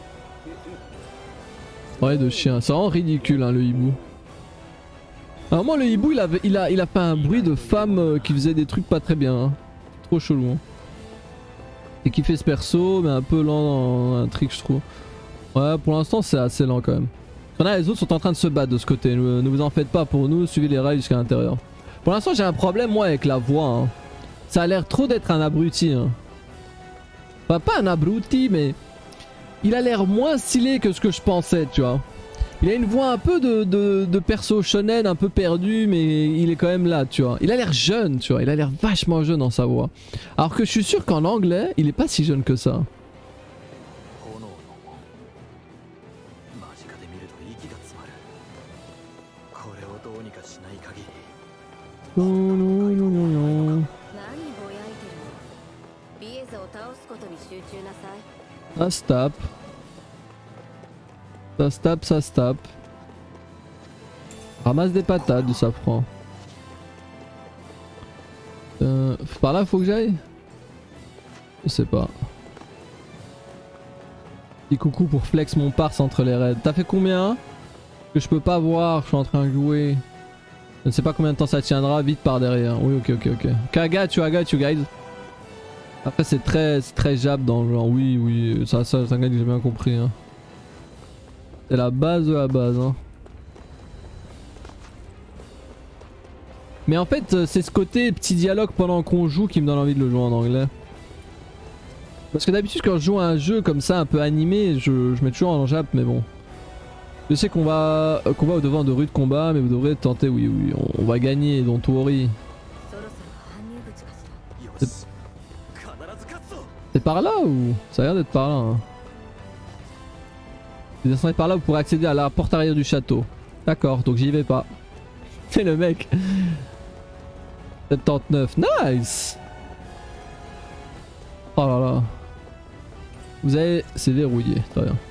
Ouais de chien, c'est vraiment ridicule hein, le hibou. Alors moi le hibou il a fait un bruit de femme qui faisait des trucs pas très bien. Hein. Trop chelou. Hein. Et qui fait ce perso mais un peu lent dans un trick je trouve. Ouais pour l'instant c'est assez lent quand même. Les autres sont en train de se battre de ce côté, ne vous en faites pas pour nous, suivez les rails jusqu'à l'intérieur. Pour l'instant j'ai un problème moi avec la voix. Hein. Ça a l'air trop d'être un abruti. Hein. Enfin, pas un abruti mais... Il a l'air moins stylé que ce que je pensais tu vois. Il a une voix un peu de perso shonen un peu perdu mais il est quand même là tu vois. Il a l'air jeune tu vois, il a l'air vachement jeune dans sa voix. Alors que je suis sûr qu'en anglais il est pas si jeune que ça. Ça se tape. Ça se tape, ça se tape. Ramasse des patates du safran. Par là faut que j'aille? Je sais pas. Petit coucou pour flex mon pars entre les raids. T'as fait combien? Que je peux pas voir, je suis en train de jouer. Je ne sais pas combien de temps ça tiendra, vite par derrière. Oui, ok. Ok, I got you guys. Après c'est très jab dans le genre, oui, ça t'inquiète que j'ai bien compris. Hein. C'est la base de la base. Hein. Mais en fait c'est ce côté petit dialogue pendant qu'on joue qui me donne envie de le jouer en anglais. Parce que d'habitude quand je joue à un jeu comme ça un peu animé, je mets toujours en jap, mais bon. Je sais qu'on va au devant de rudes combats, mais vous devrez tenter, oui, on va gagner, don't worry. C'est par là ou? Ça a l'air d'être par là. Hein. Si vous descendez par là, vous pourrez accéder à la porte arrière du château. D'accord, donc j'y vais pas. C'est le mec. 79, nice. Oh là là. Vous avez... C'est verrouillé, très bien.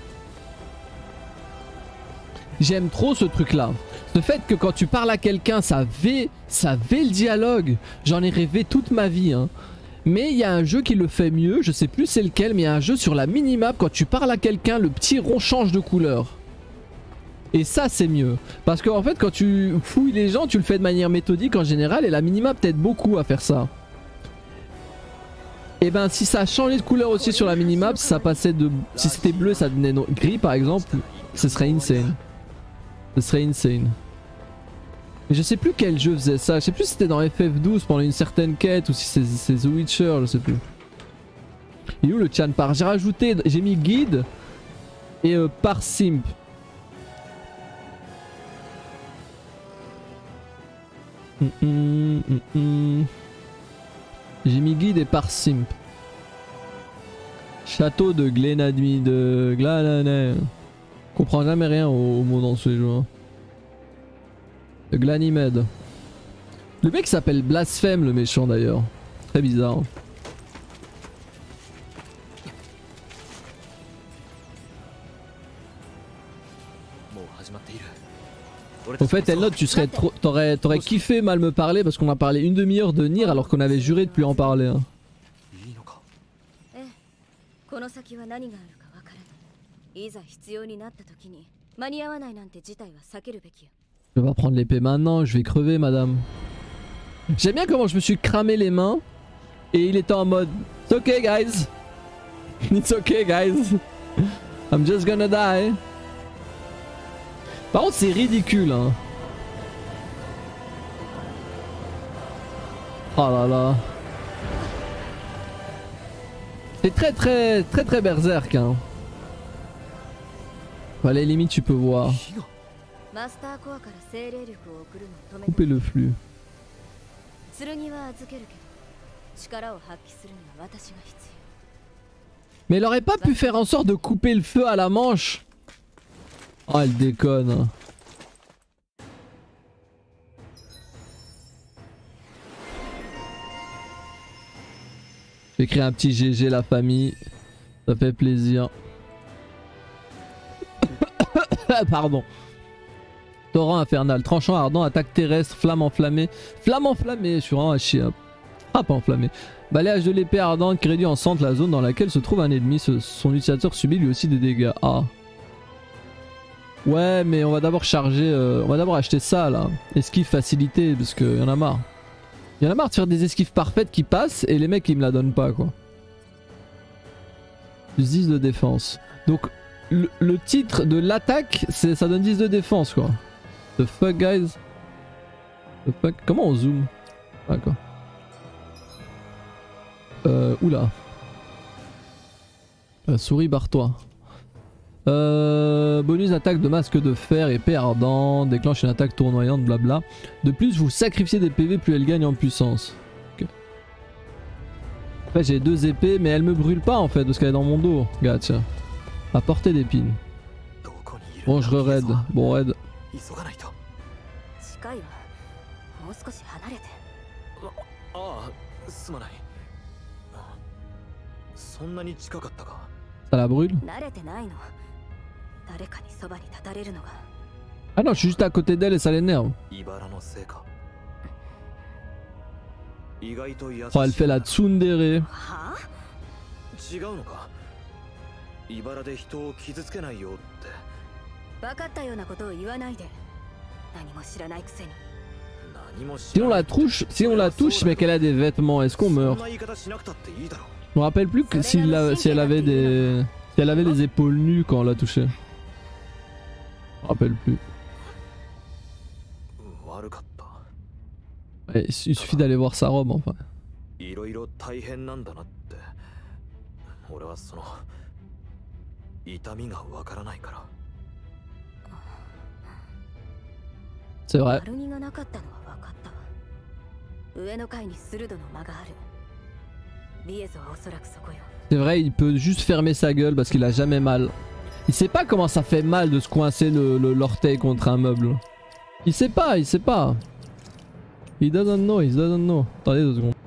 J'aime trop ce truc là. Le fait que quand tu parles à quelqu'un, ça fait le dialogue. J'en ai rêvé toute ma vie. Hein. Mais il y a un jeu qui le fait mieux, je sais plus c'est lequel, mais il y a un jeu sur la minimap, quand tu parles à quelqu'un, le petit rond change de couleur. Et ça c'est mieux. Parce qu'en fait quand tu fouilles les gens, tu le fais de manière méthodique en général, et la minimap t'aide beaucoup à faire ça. Et ben si ça a changé de couleur aussi sur la minimap, si ça passait de... Si c'était bleu ça devenait gris par exemple, ce serait insane. Ce serait insane. Mais je sais plus quel jeu faisait ça, je sais plus si c'était dans FF12 pendant une certaine quête ou si c'est The Witcher, je sais plus. Il est où le chan par? J'ai rajouté, j'ai mis guide et par simp. J'ai mis guide et par simp. Château de Glenadmi, de Glananay. Je comprends jamais rien aux mots dans ce jeu. Hein. De Glanimed. Le mec s'appelle Blasphème le méchant d'ailleurs. Très bizarre. Au fait, Elnod, tu serais trop. T'aurais kiffé mal me parler parce qu'on a parlé une demi-heure de Nier alors qu'on avait juré de plus en parler. Hein. Je vais pas prendre l'épée maintenant, je vais crever madame. J'aime bien comment je me suis cramé les mains et il était en mode it's okay guys. It's okay guys. I'm just gonna die. Par contre c'est ridicule hein. Oh là là. C'est très berserk hein. Allez limite tu peux voir. Couper le flux. Mais elle aurait pas pu faire en sorte de couper le feu à la manche. Oh elle déconne. J'ai écrit un petit GG la famille. Ça fait plaisir. Pardon. Torrent infernal, tranchant ardent, attaque terrestre, flamme enflammée. Flamme enflammée, je suis vraiment à chier. Frappe enflammée. Balayage de l'épée ardente qui réduit en centre la zone dans laquelle se trouve un ennemi. Son utilisateur subit lui aussi des dégâts. Ah. Ouais, mais on va d'abord charger. On va d'abord acheter ça là. Esquive facilité, parce qu'il y en a marre. Il y en a marre de faire des esquives parfaites qui passent et les mecs ils me la donnent pas quoi. Plus 10 de défense. Donc le titre de l'attaque, ça donne 10 de défense quoi. The fuck guys. The fuck. Comment on zoome? D'accord. Oula. Souris barre-toi. Bonus attaque de masque de fer, épée ardente, déclenche une attaque tournoyante, blabla. De plus, vous sacrifiez des PV plus elle gagne en puissance. Okay. Après, j'ai 2 épées, mais elle me brûle pas en fait, parce qu'elle est dans mon dos. Regarde, tiens. À portée d'épine. Bon, je re-raid. Bon, raid. Ça la brûle? Ah non, je suis juste à côté d'elle et ça l'énerve. Oh, elle fait la tsundere. Si on la touche mais qu'elle a des vêtements, est-ce qu'on meurt? Je me rappelle plus que si elle avait les épaules nues quand on l'a touchée. Je me rappelle plus. Ouais, il suffit d'aller voir sa robe enfin. C'est vrai. C'est vrai, il peut juste fermer sa gueule parce qu'il a jamais mal. Il sait pas comment ça fait mal de se coincer l'orteil contre un meuble. Il sait pas, il sait pas. He doesn't know, he doesn't know. Attendez 2 secondes.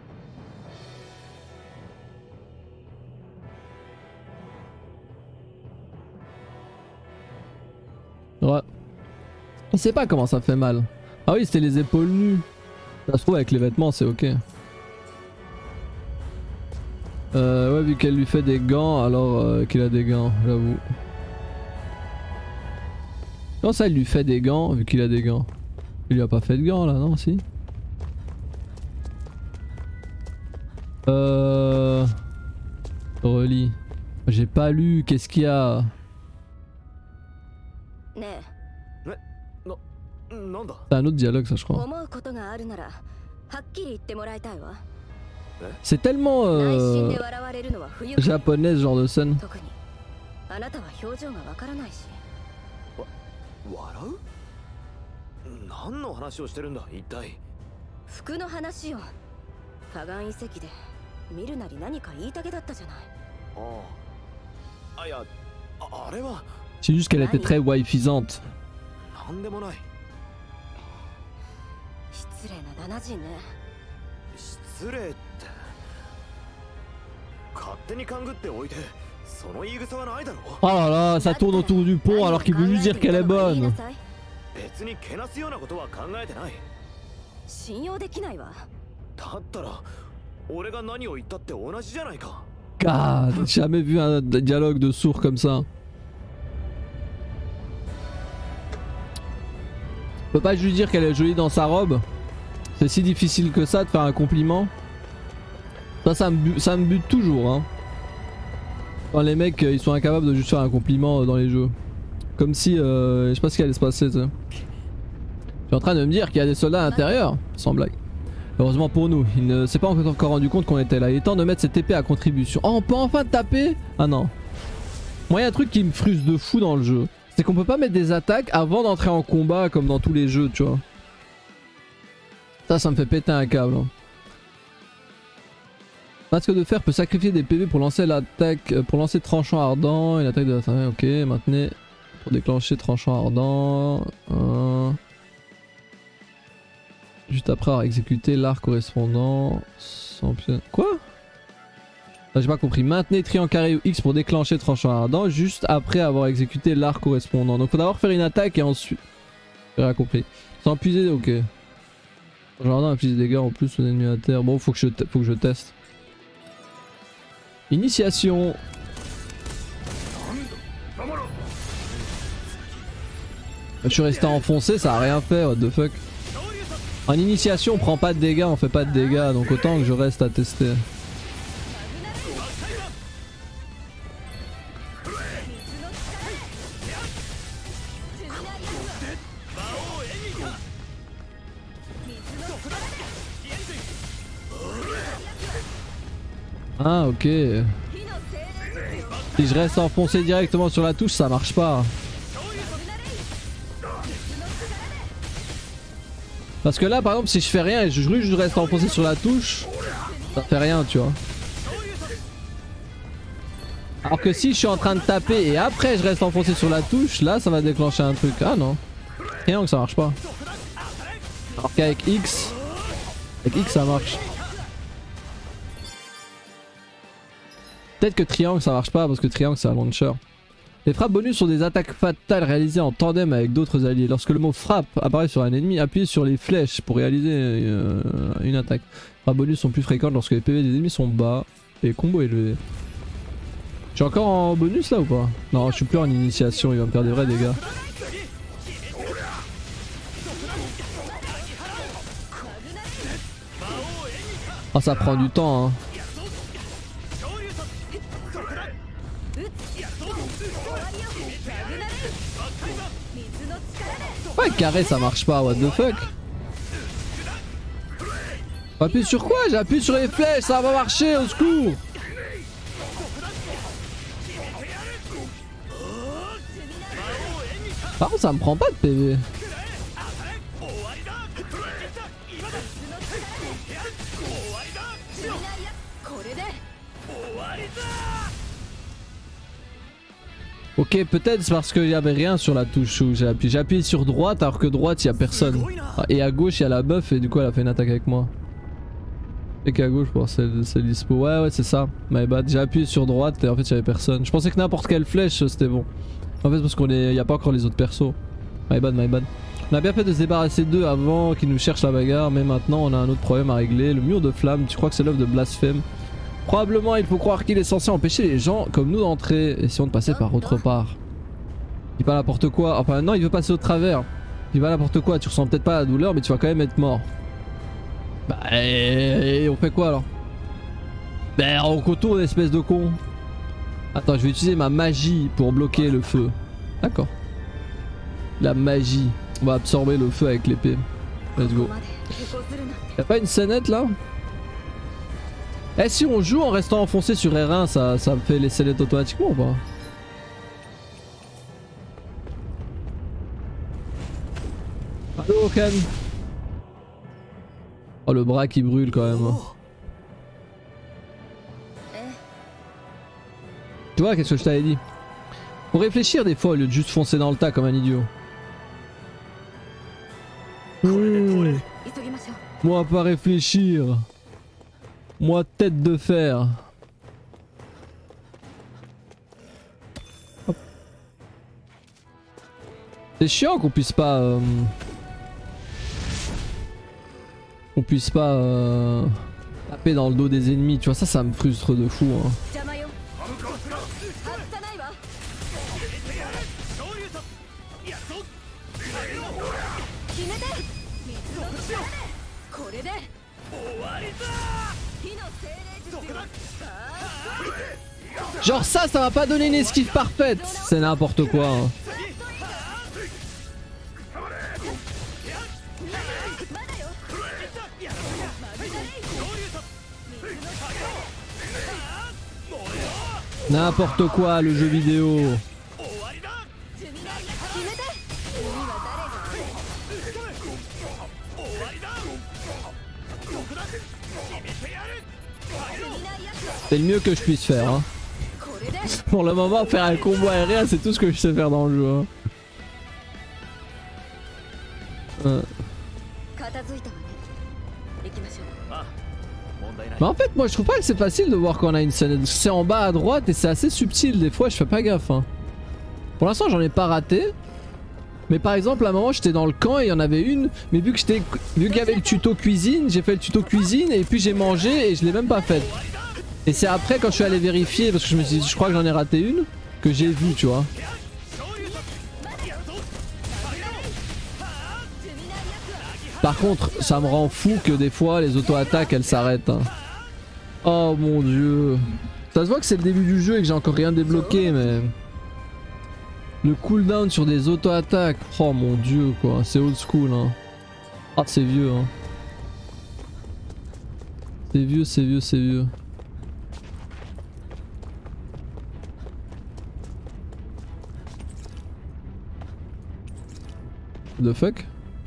Ouais. Il sait pas comment ça fait mal. Ah oui, c'était les épaules nues. Ça se trouve avec les vêtements, c'est ok. Ouais, vu qu'elle lui fait des gants, alors qu'il a des gants, j'avoue. Non, ça, il lui fait des gants, vu qu'il a des gants. Il lui a pas fait de gants là, non, si? Relis. J'ai pas lu, qu'est-ce qu'il y a? C'est un autre dialogue, ça, je crois. C'est tellement japonais ce genre de scène. C'est juste qu'elle était très wifisante. Oh là là, ça tourne autour du pont alors qu'il veut juste dire qu'elle est bonne. God, j'ai jamais vu un dialogue de sourd comme ça. Je peux pas juste lui dire qu'elle est jolie dans sa robe. C'est si difficile que ça de faire un compliment. Ça me bute toujours hein. Quand les mecs ils sont incapables de juste faire un compliment dans les jeux. Comme si je sais pas ce qui allait se passer. Je suis en train de me dire qu'il y a des soldats à l'intérieur. Sans blague. Heureusement pour nous, il ne s'est pas encore rendu compte qu'on était là. Il est temps de mettre cette épée à contribution. Oh, on peut enfin taper? Ah non. Moi il y a un truc qui me frustre de fou dans le jeu. C'est qu'on peut pas mettre des attaques avant d'entrer en combat comme dans tous les jeux, tu vois. Ça me fait péter un câble. Hein. Masque de fer peut sacrifier des PV pour lancer l'attaque, pour lancer tranchant ardent et l'attaque de la... Ok, maintenez pour déclencher tranchant ardent. Juste après avoir exécuté l'art correspondant. Quoi? J'ai pas compris. Maintenez triangle carré ou X pour déclencher tranchant ardent juste après avoir exécuté l'art correspondant. Donc faut d'abord faire une attaque et ensuite... J'ai rien compris. Sans puiser, ok. Jardin inflige des dégâts en plus aux ennemis à terre. Bon, faut que je teste. Initiation. Je suis resté enfoncé, ça a rien fait, what the fuck. En initiation on prend pas de dégâts, on fait pas de dégâts, donc autant que je reste à tester. Ah ok. Si je reste enfoncé directement sur la touche ça marche pas. Parce que là par exemple si je fais rien et je reste enfoncé sur la touche, ça fait rien tu vois. Alors que si je suis en train de taper et après je reste enfoncé sur la touche, là ça va déclencher un truc. Ah non. Rien que ça marche pas. Alors qu'avec X, avec X ça marche. Peut-être que triangle ça marche pas parce que triangle c'est un launcher. Les frappes bonus sont des attaques fatales réalisées en tandem avec d'autres alliés. Lorsque le mot frappe apparaît sur un ennemi, appuyez sur les flèches pour réaliser une attaque. Les frappes bonus sont plus fréquentes lorsque les PV des ennemis sont bas et les combos élevés. Je suis encore en bonus là ou pas? Non, je suis plus en initiation, il va me faire des vrais dégâts. Ah, ça prend du temps hein. Ouais, carré ça marche pas, what the fuck. J'appuie sur quoi? J'appuie sur les flèches, ça va marcher, au secours. Par contre ça me prend pas de PV. Ok, peut-être c'est parce qu'il y avait rien sur la touche où j'ai appuyé. J'ai appuyé sur droite alors que droite il y a personne. Et à gauche il y a la buff et du coup elle a fait une attaque avec moi. Et qu'à gauche pour c'est dispo. Ouais c'est ça. My bad. J'ai appuyé sur droite et en fait il y avait personne. Je pensais que n'importe quelle flèche c'était bon. En fait parce qu'on est. Y a pas encore les autres persos. My bad, my bad. On a bien fait de se débarrasser d'eux avant qu'ils nous cherchent la bagarre, mais maintenant on a un autre problème à régler. Le mur de flamme, tu crois que c'est l'œuvre de blasphème? Probablement il faut croire qu'il est censé empêcher les gens comme nous d'entrer. Essayons de passer par autre part. Il dit pas n'importe quoi. Enfin non, il veut passer au travers. Il dit pas n'importe quoi, tu ressens peut-être pas la douleur mais tu vas quand même être mort. Bah et on fait quoi alors? Bah on contourne espèce de con. Attends, je vais utiliser ma magie pour bloquer le feu. D'accord. La magie. On va absorber le feu avec l'épée. Let's go. Y'a pas une scénette là? Eh si on joue en restant enfoncé sur R1 ça me fait les scénettes automatiquement ou pas? Allo Ken. Oh le bras qui brûle quand même. Tu vois qu'est-ce que je t'avais dit? Faut réfléchir des fois au lieu de juste foncer dans le tas comme un idiot. Moi pas réfléchir. Moi tête de fer. C'est chiant qu'on puisse pas taper dans le dos des ennemis, tu vois, ça me frustre de fou hein. Genre ça m'a pas donné une esquive parfaite. C'est n'importe quoi hein. N'importe quoi le jeu vidéo. C'est le mieux que je puisse faire hein. Pour le moment faire un combo aérien c'est tout ce que je sais faire dans le jeu hein. Mais en fait moi je trouve pas que c'est facile de voir quand on a une scène. C'est en bas à droite et c'est assez subtil des fois je fais pas gaffe hein. Pour l'instant j'en ai pas raté. Mais par exemple à un moment j'étais dans le camp et il y en avait une. Mais vu qu'il y avait le tuto cuisine, j'ai fait le tuto cuisine et puis j'ai mangé et je l'ai même pas faite. Et c'est après quand je suis allé vérifier parce que je me suis dit je crois que j'en ai raté une que j'ai vu tu vois. Par contre ça me rend fou que des fois les auto-attaques elles s'arrêtent hein. Oh mon dieu. Ça se voit que c'est le début du jeu et que j'ai encore rien débloqué mais... Le cooldown sur des auto-attaques. Oh mon dieu quoi, c'est old school hein. Ah c'est vieux hein. C'est vieux, c'est vieux, c'est vieux. The fuck?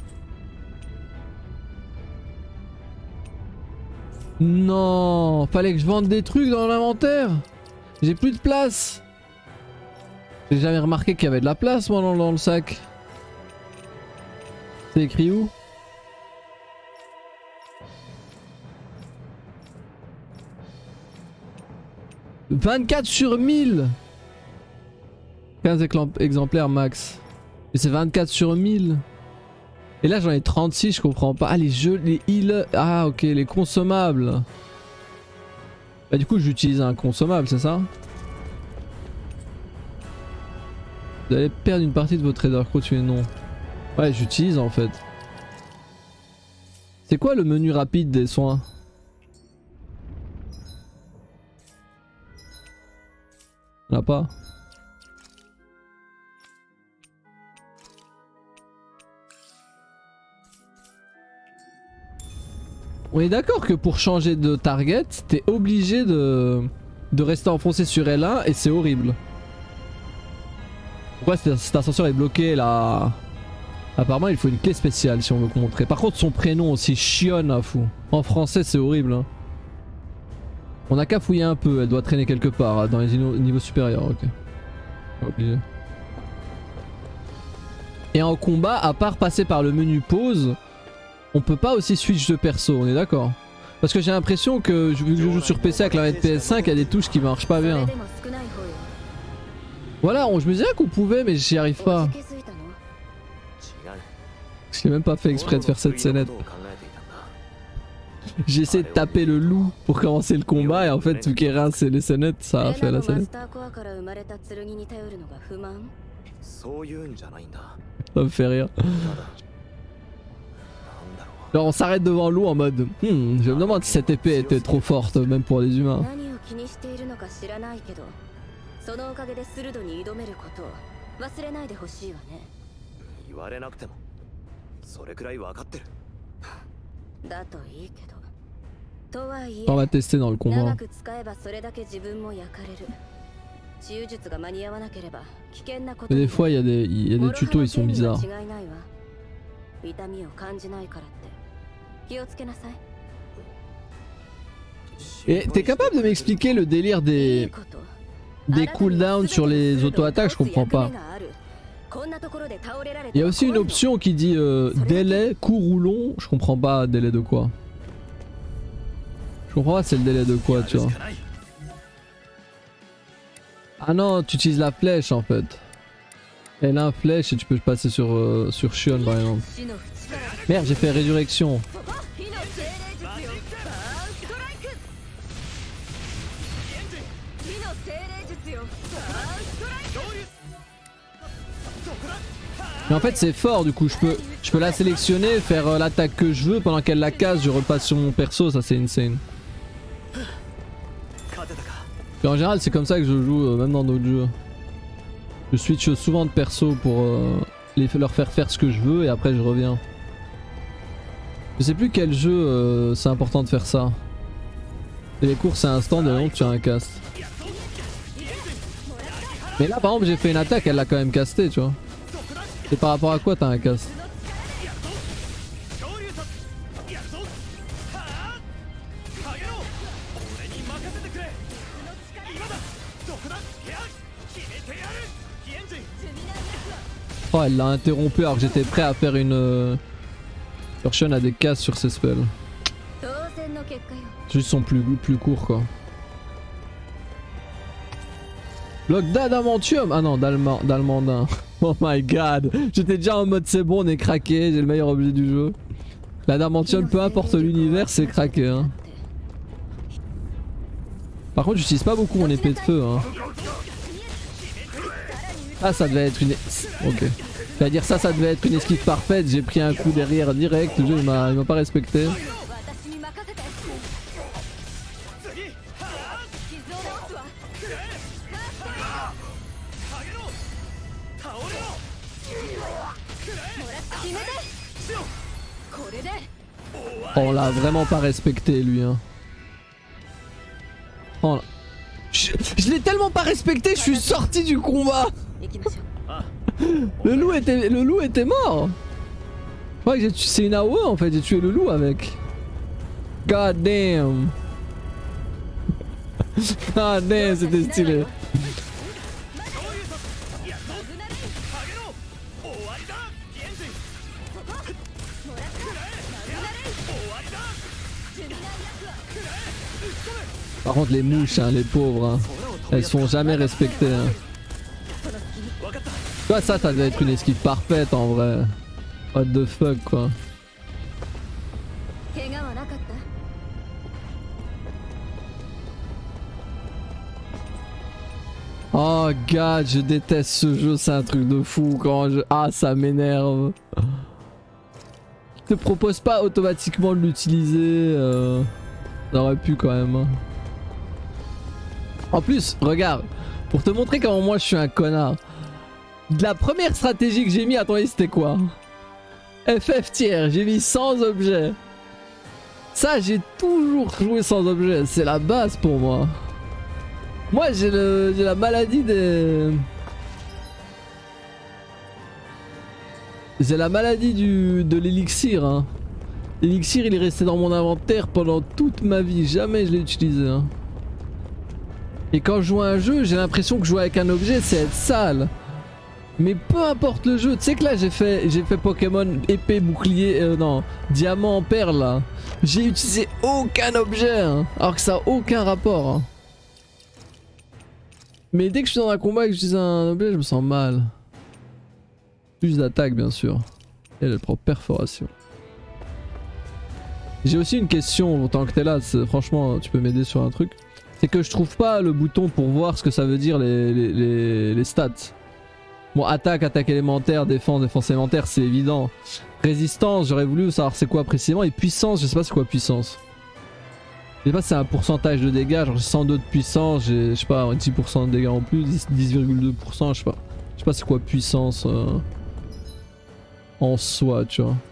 Non, fallait que je vende des trucs dans l'inventaire. J'ai plus de place. J'ai jamais remarqué qu'il y avait de la place moi dans le sac. C'est écrit où? 24 sur 1000. 15 exemplaires max. Et c'est 24 sur 1000. Et là j'en ai 36, je comprends pas. Ah les jeux, les heals. Ah ok, les consommables. Bah du coup j'utilise un consommable, c'est ça? Vous allez perdre une partie de votre trader crew, tu es non. Ouais j'utilise en fait. C'est quoi le menu rapide des soins? On a pas. On est d'accord que pour changer de target, t'es obligé de rester enfoncé sur L1 et c'est horrible. Pourquoi cet ascenseur est bloqué là? Apparemment il faut une clé spéciale si on veut montrer. Par contre son prénom aussi chionne à fou. En français c'est horrible hein. On a qu'à fouiller un peu, elle doit traîner quelque part dans les niveaux supérieurs, ok. Pas obligé. Et en combat, à part passer par le menu pause, on peut pas aussi switch de perso, on est d'accord? Parce que j'ai l'impression que vu que je joue sur PC avec la manette PS5, il y a des touches qui marchent pas bien. Voilà, je me disais qu'on pouvait mais j'y arrive pas. J'ai même pas fait exprès de faire cette scénette. J'ai essayé de taper le loup pour commencer le combat et en fait vu qu'il rince les scénettes, ça a fait la scénette. Ça me fait rire. Genre on s'arrête devant le loup en mode je me demande si cette épée était trop forte même pour les humains. On va tester dans le combat. Mais des fois il y a des tutos, ils sont bizarres. Et t'es capable de m'expliquer le délire des cooldowns sur les auto-attaques? Je comprends pas. Il y a aussi une option qui dit délai court ou long. Je comprends pas délai de quoi. Je comprends pas c'est le délai de quoi tu vois. Ah non tu utilises la flèche en fait. Elle a une flèche et tu peux passer sur Shion par exemple. Merde j'ai fait résurrection. Mais en fait c'est fort du coup, je peux la sélectionner, faire l'attaque que je veux pendant qu'elle la casse, je repasse sur mon perso, ça c'est insane. Et en général c'est comme ça que je joue même dans d'autres jeux. Je switch souvent de perso pour leur faire ce que je veux et après je reviens. Je sais plus quel jeu c'est important de faire ça. Et les courses à instant de long tu as un cast. Mais là par exemple j'ai fait une attaque, elle l'a quand même casté tu vois. Et par rapport à quoi t'as un cast? Oh elle l'a interrompu alors que j'étais prêt à faire une... Shion a des castes sur ses spells. Juste sont plus courts quoi. Bloc d'adamantium. Ah non d'almandin. Oh my god. J'étais déjà en mode c'est bon on est craqué, j'ai le meilleur objet du jeu. L'adamantium peu importe l'univers c'est craqué hein. Par contre j'utilise pas beaucoup mon épée de feu hein. Ah ça devait être une... Ok. C'est-à-dire ça devait être une esquive parfaite, j'ai pris un coup derrière direct, le jeu il m'a pas respecté. On l'a vraiment pas respecté lui hein. Oh, je l'ai tellement pas respecté, je suis sorti du combat. Le loup était mort. Ouais, c'est une AOE en fait, j'ai tué le loup avec. God damn. God damn, c'était stylé. Par contre les mouches hein, les pauvres hein. Elles sont jamais respectées. Hein. Tu vois, ça doit être une esquive parfaite en vrai. What the fuck quoi. Oh god, je déteste ce jeu, c'est un truc de fou quand je... Ah, ça m'énerve. Je te propose pas automatiquement de l'utiliser. Ça aurait pu quand même. Hein. En plus, regarde, pour te montrer comment moi je suis un connard. La première stratégie que j'ai mis, attendez, c'était quoi? FF tiers, j'ai mis sans objet. Ça, j'ai toujours joué sans objet, c'est la base pour moi. Moi, j'ai la maladie des... J'ai la maladie de l'élixir. Hein. L'élixir, il est resté dans mon inventaire pendant toute ma vie. Jamais je l'ai utilisé. Hein. Et quand je joue à un jeu, j'ai l'impression que jouer avec un objet, c'est être sale. Mais peu importe le jeu. Tu sais que là, j'ai fait Pokémon épée, bouclier... non, diamant, perle. Là. J'ai utilisé aucun objet. Hein, alors que ça n'a aucun rapport. Hein. Mais dès que je suis dans un combat et que j'utilise un objet, je me sens mal. Plus d'attaque bien sûr. Et elle prend perforation. J'ai aussi une question, tant que t'es là, franchement tu peux m'aider sur un truc. C'est que je trouve pas le bouton pour voir ce que ça veut dire les stats. Bon, attaque élémentaire, défense élémentaire, c'est évident. Résistance, j'aurais voulu savoir c'est quoi précisément. Et puissance, je sais pas c'est quoi puissance. Je sais pas si c'est un pourcentage de dégâts, genre j'ai 102 de puissance, j'ai je sais pas 10% de dégâts en plus, 10,2%, je sais pas. Je sais pas c'est quoi puissance en soi, tu vois.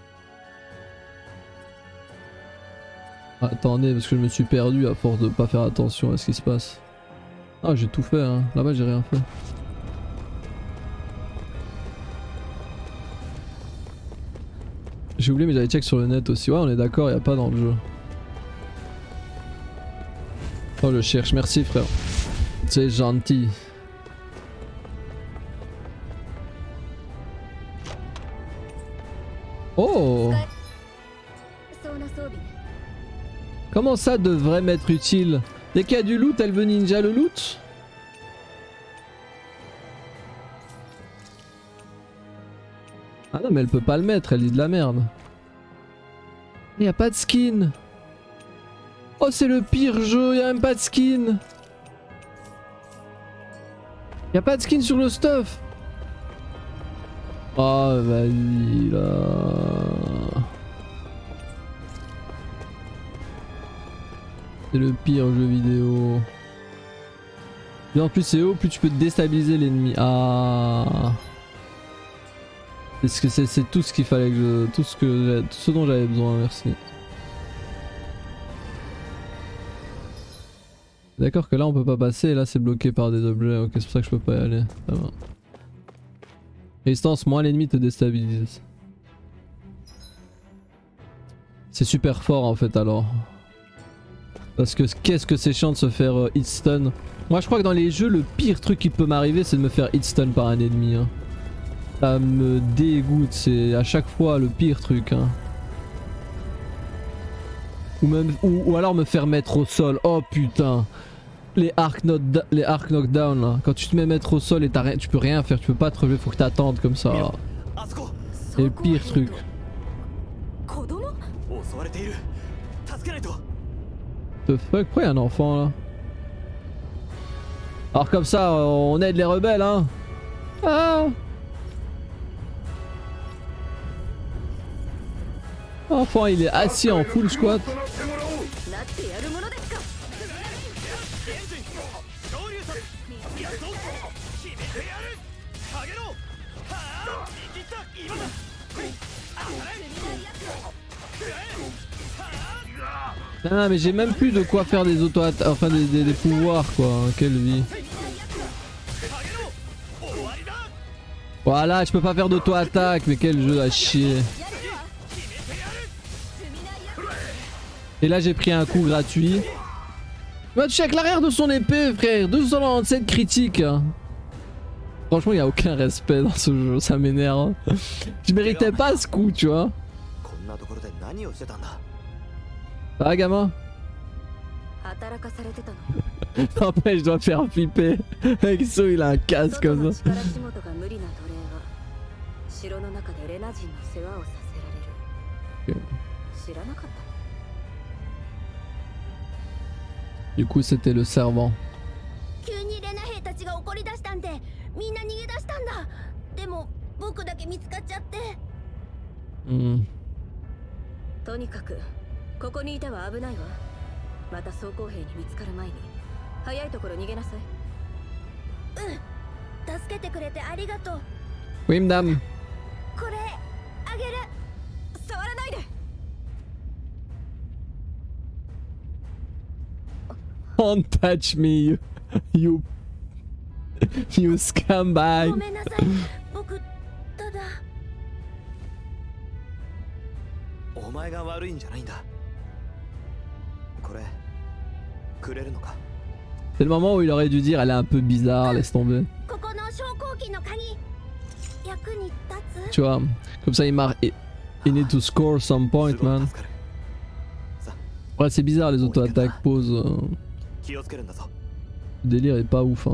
Attendez, parce que je me suis perdu à force de pas faire attention à ce qui se passe. Ah, j'ai tout fait, hein. Là-bas j'ai rien fait. J'ai oublié mais j'avais check sur le net aussi. Ouais, on est d'accord, y a pas dans le jeu. Oh, je cherche, merci frère. C'est gentil. Oh! Comment ça devrait m'être utile? Dès qu'il y a du loot, elle veut ninja le loot? Ah non mais elle peut pas le mettre, elle dit de la merde. Il y a pas de skin. Oh c'est le pire jeu, il y a même pas de skin. Il y a pas de skin sur le stuff. Oh vas-y là. C'est le pire jeu vidéo. Et en plus c'est haut, plus tu peux déstabiliser l'ennemi. Ah. C'est tout ce qu'il fallait que je... Tout ce dont j'avais besoin, merci. D'accord que là on peut pas passer et là c'est bloqué par des objets, ok c'est pour ça que je peux pas y aller. Ça va. Résistance, moins l'ennemi te déstabilise. C'est super fort en fait alors. Parce que qu'est-ce que c'est chiant de se faire hit stun. Moi je crois que dans les jeux le pire truc qui peut m'arriver c'est de me faire hit stun par un ennemi. Hein. Ça me dégoûte, c'est à chaque fois le pire truc. Hein. Ou alors me faire mettre au sol. Oh putain. Les arc knockdown là. Quand tu te mets mettre au sol et tu peux rien faire, tu peux pas te relever, faut que t'attendes comme ça. C'est le pire truc. The fuck, pourquoi y'a un enfant là? Alors comme ça on aide les rebelles hein. Ah. L'enfant il est assis en full squat. Ah mais j'ai même plus de quoi faire des auto-attaques, enfin des pouvoirs quoi, quelle vie. Voilà, je peux pas faire d'auto-attaque, mais quel jeu à chier. Et là j'ai pris un coup gratuit. Il m'a touché avec l'arrière de son épée frère, 297 critiques. Franchement il n'y a aucun respect dans ce jeu, ça m'énerve. Je méritais pas ce coup tu vois. Ça va gamin? Après je dois faire flipper. Exo il a un casque comme ça. Okay. Du coup c'était le servant. Hmm. とにかくここにいては危ないわ。また装甲兵に見つかる前に早いところ逃げなさい。うん、助けてくれてありがとう。 Oui madame. これあげる。触らないで。 Don't touch me, you scumbag. ごめんなさい。僕ただ。 お前が悪いんじゃないんだ。これくれるのか。 C'est le moment où il aurait dû dire elle est un peu bizarre, laisse tomber. Tu vois, comme ça il marque il need to score some point man. Ouais c'est bizarre les auto-attaques pause. Le délire est pas ouf hein.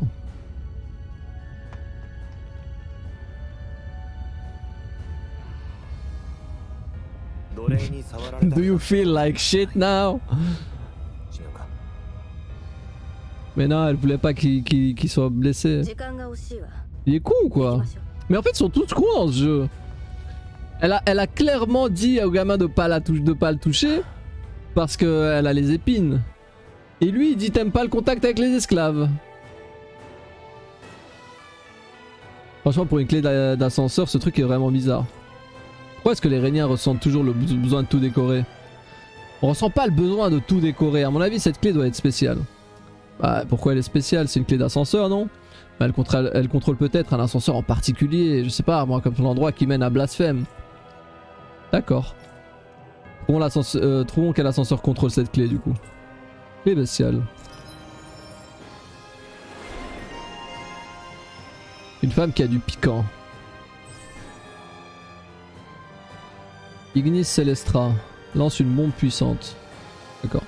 Do you feel like shit now? Mais non, elle voulait pas qu'il soit blessé. Il est con ou quoi? Mais en fait ils sont tous cons dans ce jeu. Elle a clairement dit au gamin de pas le toucher parce qu'elle a les épines. Et lui il dit t'aimes pas le contact avec les esclaves. Franchement pour une clé d'ascenseur ce truc est vraiment bizarre. Pourquoi est-ce que les Rhéniens ressentent toujours le besoin de tout décorer? On ressent pas le besoin de tout décorer. À mon avis cette clé doit être spéciale. Bah pourquoi elle est spéciale? C'est une clé d'ascenseur non? Elle contrôle peut-être un ascenseur en particulier, je sais pas moi, comme l'endroit qui mène à Blasphème. D'accord. Trouvons quel ascenseur contrôle cette clé du coup. Clé bestiale. Une femme qui a du piquant. Ignis Celestra. Lance une bombe puissante. D'accord.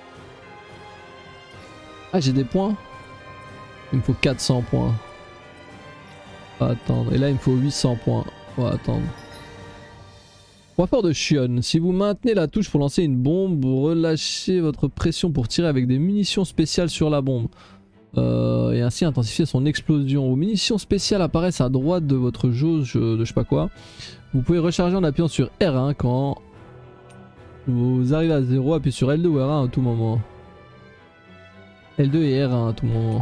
Ah j'ai des points. Il me faut 400 points. On va attendre. Et là il me faut 800 points. On va attendre. Point fort de Shion. Si vous maintenez la touche pour lancer une bombe, vous relâchez votre pression pour tirer avec des munitions spéciales sur la bombe. Et ainsi intensifier son explosion. Vos munitions spéciales apparaissent à droite de votre jauge de je sais pas quoi. Vous pouvez recharger en appuyant sur R1 quand vous arrivez à 0. Appuyez sur L2 ou R1 à tout moment. L2 et R1 à tout moment.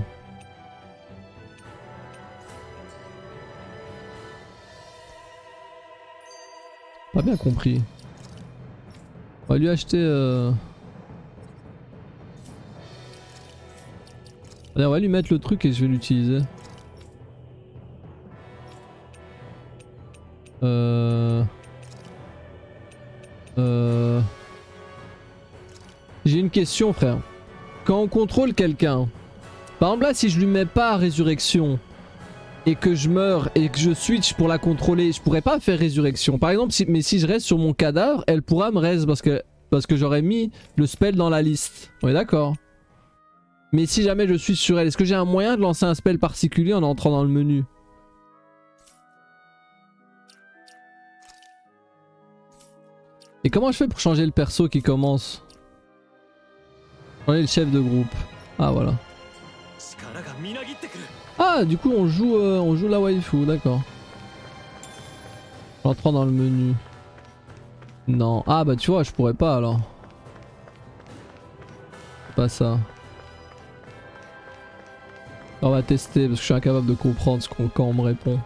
Pas bien compris. On va lui acheter... Allez, on va lui mettre le truc et je vais l'utiliser. J'ai une question frère. Quand on contrôle quelqu'un, par exemple là si je lui mets pas à résurrection et que je meurs et que je switch pour la contrôler, je pourrais pas faire résurrection. Par exemple, mais si je reste sur mon cadavre, elle pourra me reste parce que j'aurais mis le spell dans la liste. On est d'accord? Mais si jamais je suis sur elle, est-ce que j'ai un moyen de lancer un spell particulier en entrant dans le menu? Et comment je fais pour changer le perso qui commence? Changer le chef de groupe. Ah voilà. Ah du coup on joue la waifu, d'accord. J'entre dans le menu. Non. Ah bah tu vois je pourrais pas alors. Pas ça. On va tester parce que je suis incapable de comprendre quand on me répond.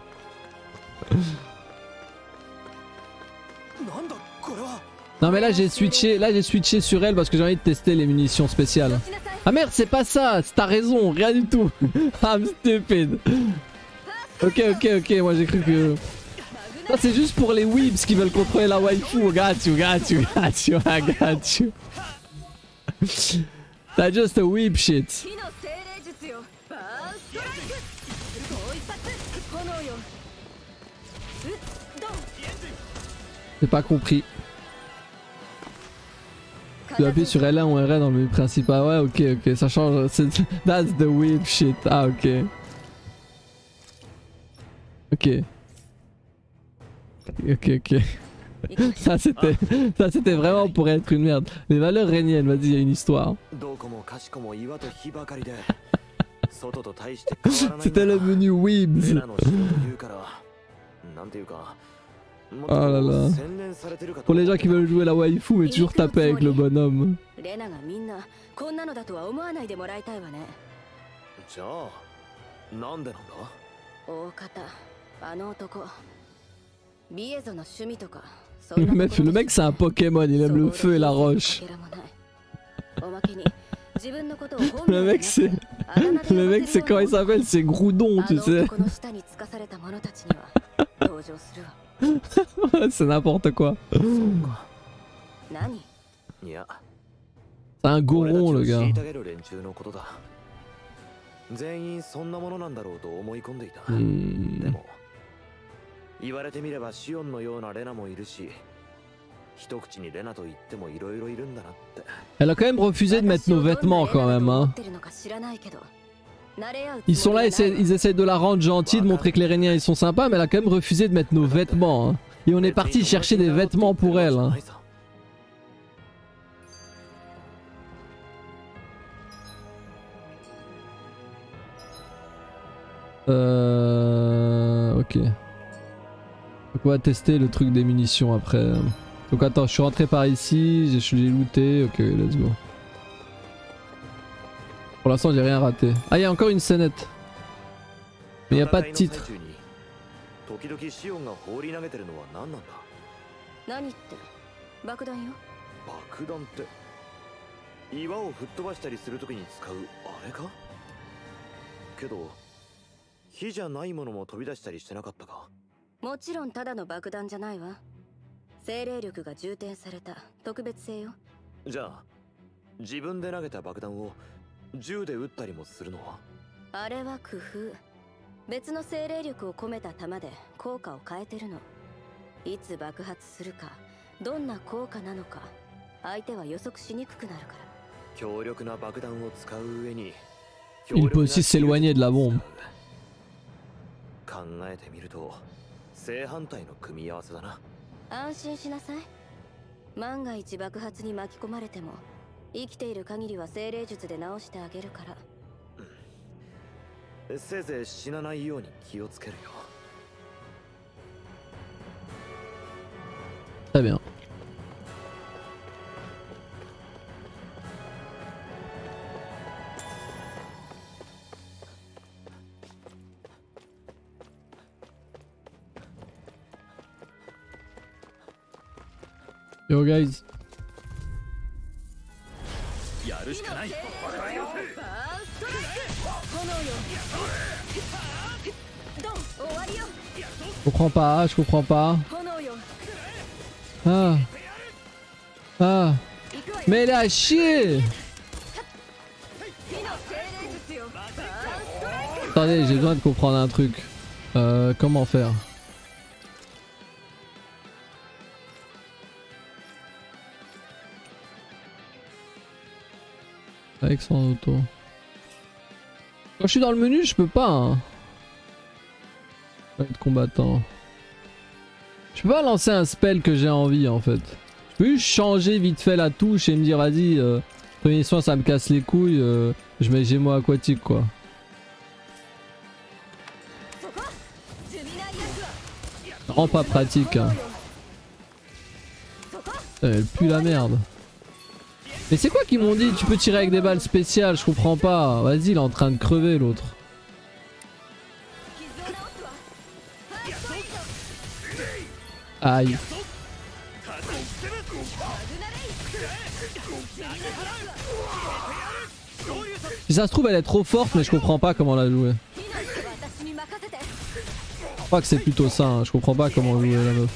Non mais là j'ai switché sur elle parce que j'ai envie de tester les munitions spéciales. Ah merde c'est pas ça, t'as raison, rien du tout. I'm stupid. Ok, moi j'ai cru que... Ça c'est juste pour les weebs qui veulent contrôler la waifu. Got you. That's just a weeb shit. J'ai pas compris. peux appuyer sur L1 ou R1 dans le menu principal. Ouais, ok, ça change. That's the whip shit. Ah, ok. Ok. Ça c'était vraiment pour être une merde. Les valeurs rhéniennes, vas-y, il y a une histoire. C'était le menu Weebs. Oh là là. Pour les gens qui veulent jouer la waifu mais toujours taper avec le bonhomme. Le mec c'est un Pokémon, il aime le feu et la roche. Le mec c'est comment il s'appelle, c'est Groudon, tu sais. C'est n'importe quoi. C'est un goron le gars. Elle a quand même refusé de mettre nos vêtements quand même hein. Ils sont là, ils essayent de la rendre gentille, de montrer que les Rhéniens ils sont sympas, mais elle a quand même refusé de mettre nos vêtements hein. Et on est parti chercher des vêtements pour elle hein. Ok. Donc on va tester le truc des munitions après. Donc attends, je suis rentré par ici, je l'ai looté, ok let's go. Pour l'instant j'ai rien raté. Ah il y a encore une scénette. Mais il n'y a pas de titre. Il peut aussi s'éloigner de la bombe. Très bien. Yo guys. Je comprends pas. Ah. Mais la chier. Attendez, j'ai besoin de comprendre un truc. Comment faire? Avec son auto. Quand je suis dans le menu, je peux pas. Hein. Être combattant. Je peux pas lancer un spell que j'ai envie en fait. Je peux juste changer vite fait la touche et me dire vas-y, premier soin ça me casse les couilles, je mets Gémeaux aquatique quoi. Vraiment pas pratique. Hein. Elle pue la merde. Mais c'est quoi qu'ils m'ont dit? Tu peux tirer avec des balles spéciales, je comprends pas. Vas-y, il est en train de crever l'autre. Aïe. Si ça se trouve elle est trop forte mais je comprends pas comment la jouer. Je crois que c'est plutôt ça, hein. Je comprends pas comment jouer la meuf.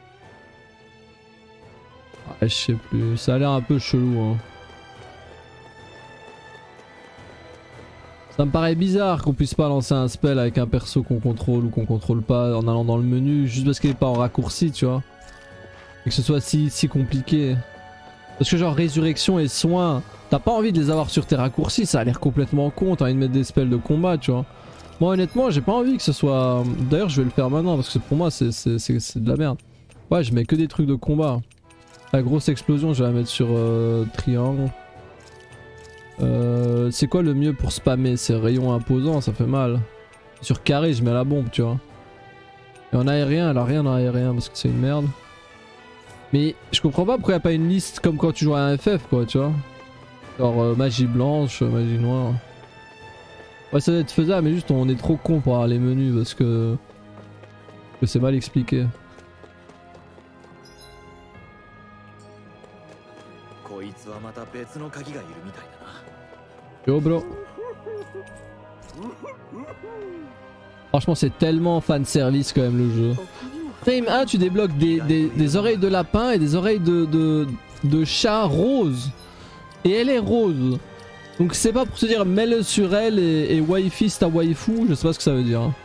Ah, je sais plus, ça a l'air un peu chelou hein. Ça me paraît bizarre qu'on puisse pas lancer un spell avec un perso qu'on contrôle ou qu'on contrôle pas en allant dans le menu juste parce qu'il est pas en raccourci, tu vois. Et que ce soit si compliqué. Parce que genre résurrection et soins, t'as pas envie de les avoir sur tes raccourcis, ça a l'air complètement con, t'as envie de mettre des spells de combat, tu vois. Moi honnêtement j'ai pas envie que ce soit... D'ailleurs je vais le faire maintenant parce que pour moi c'est de la merde. Ouais je mets que des trucs de combat. La grosse explosion je vais la mettre sur triangle. C'est quoi le mieux pour spammer? C'est rayon imposant, ça fait mal. Sur carré je mets la bombe tu vois. Et en aérien elle a rien en aérien parce que c'est une merde. Mais je comprends pas pourquoi y a pas une liste comme quand tu joues à un FF quoi tu vois. Genre magie blanche, magie noire. Ouais ça doit être faisable mais juste on est trop con pour avoir les menus parce que c'est mal expliqué. Yo bro. Franchement c'est tellement fan service quand même le jeu. Frame 1 tu débloques des oreilles de lapin et des oreilles de chat rose. Et elle est rose. Donc c'est pas pour te dire mets-le sur elle et wifey ta waifu, je sais pas ce que ça veut dire. Hein.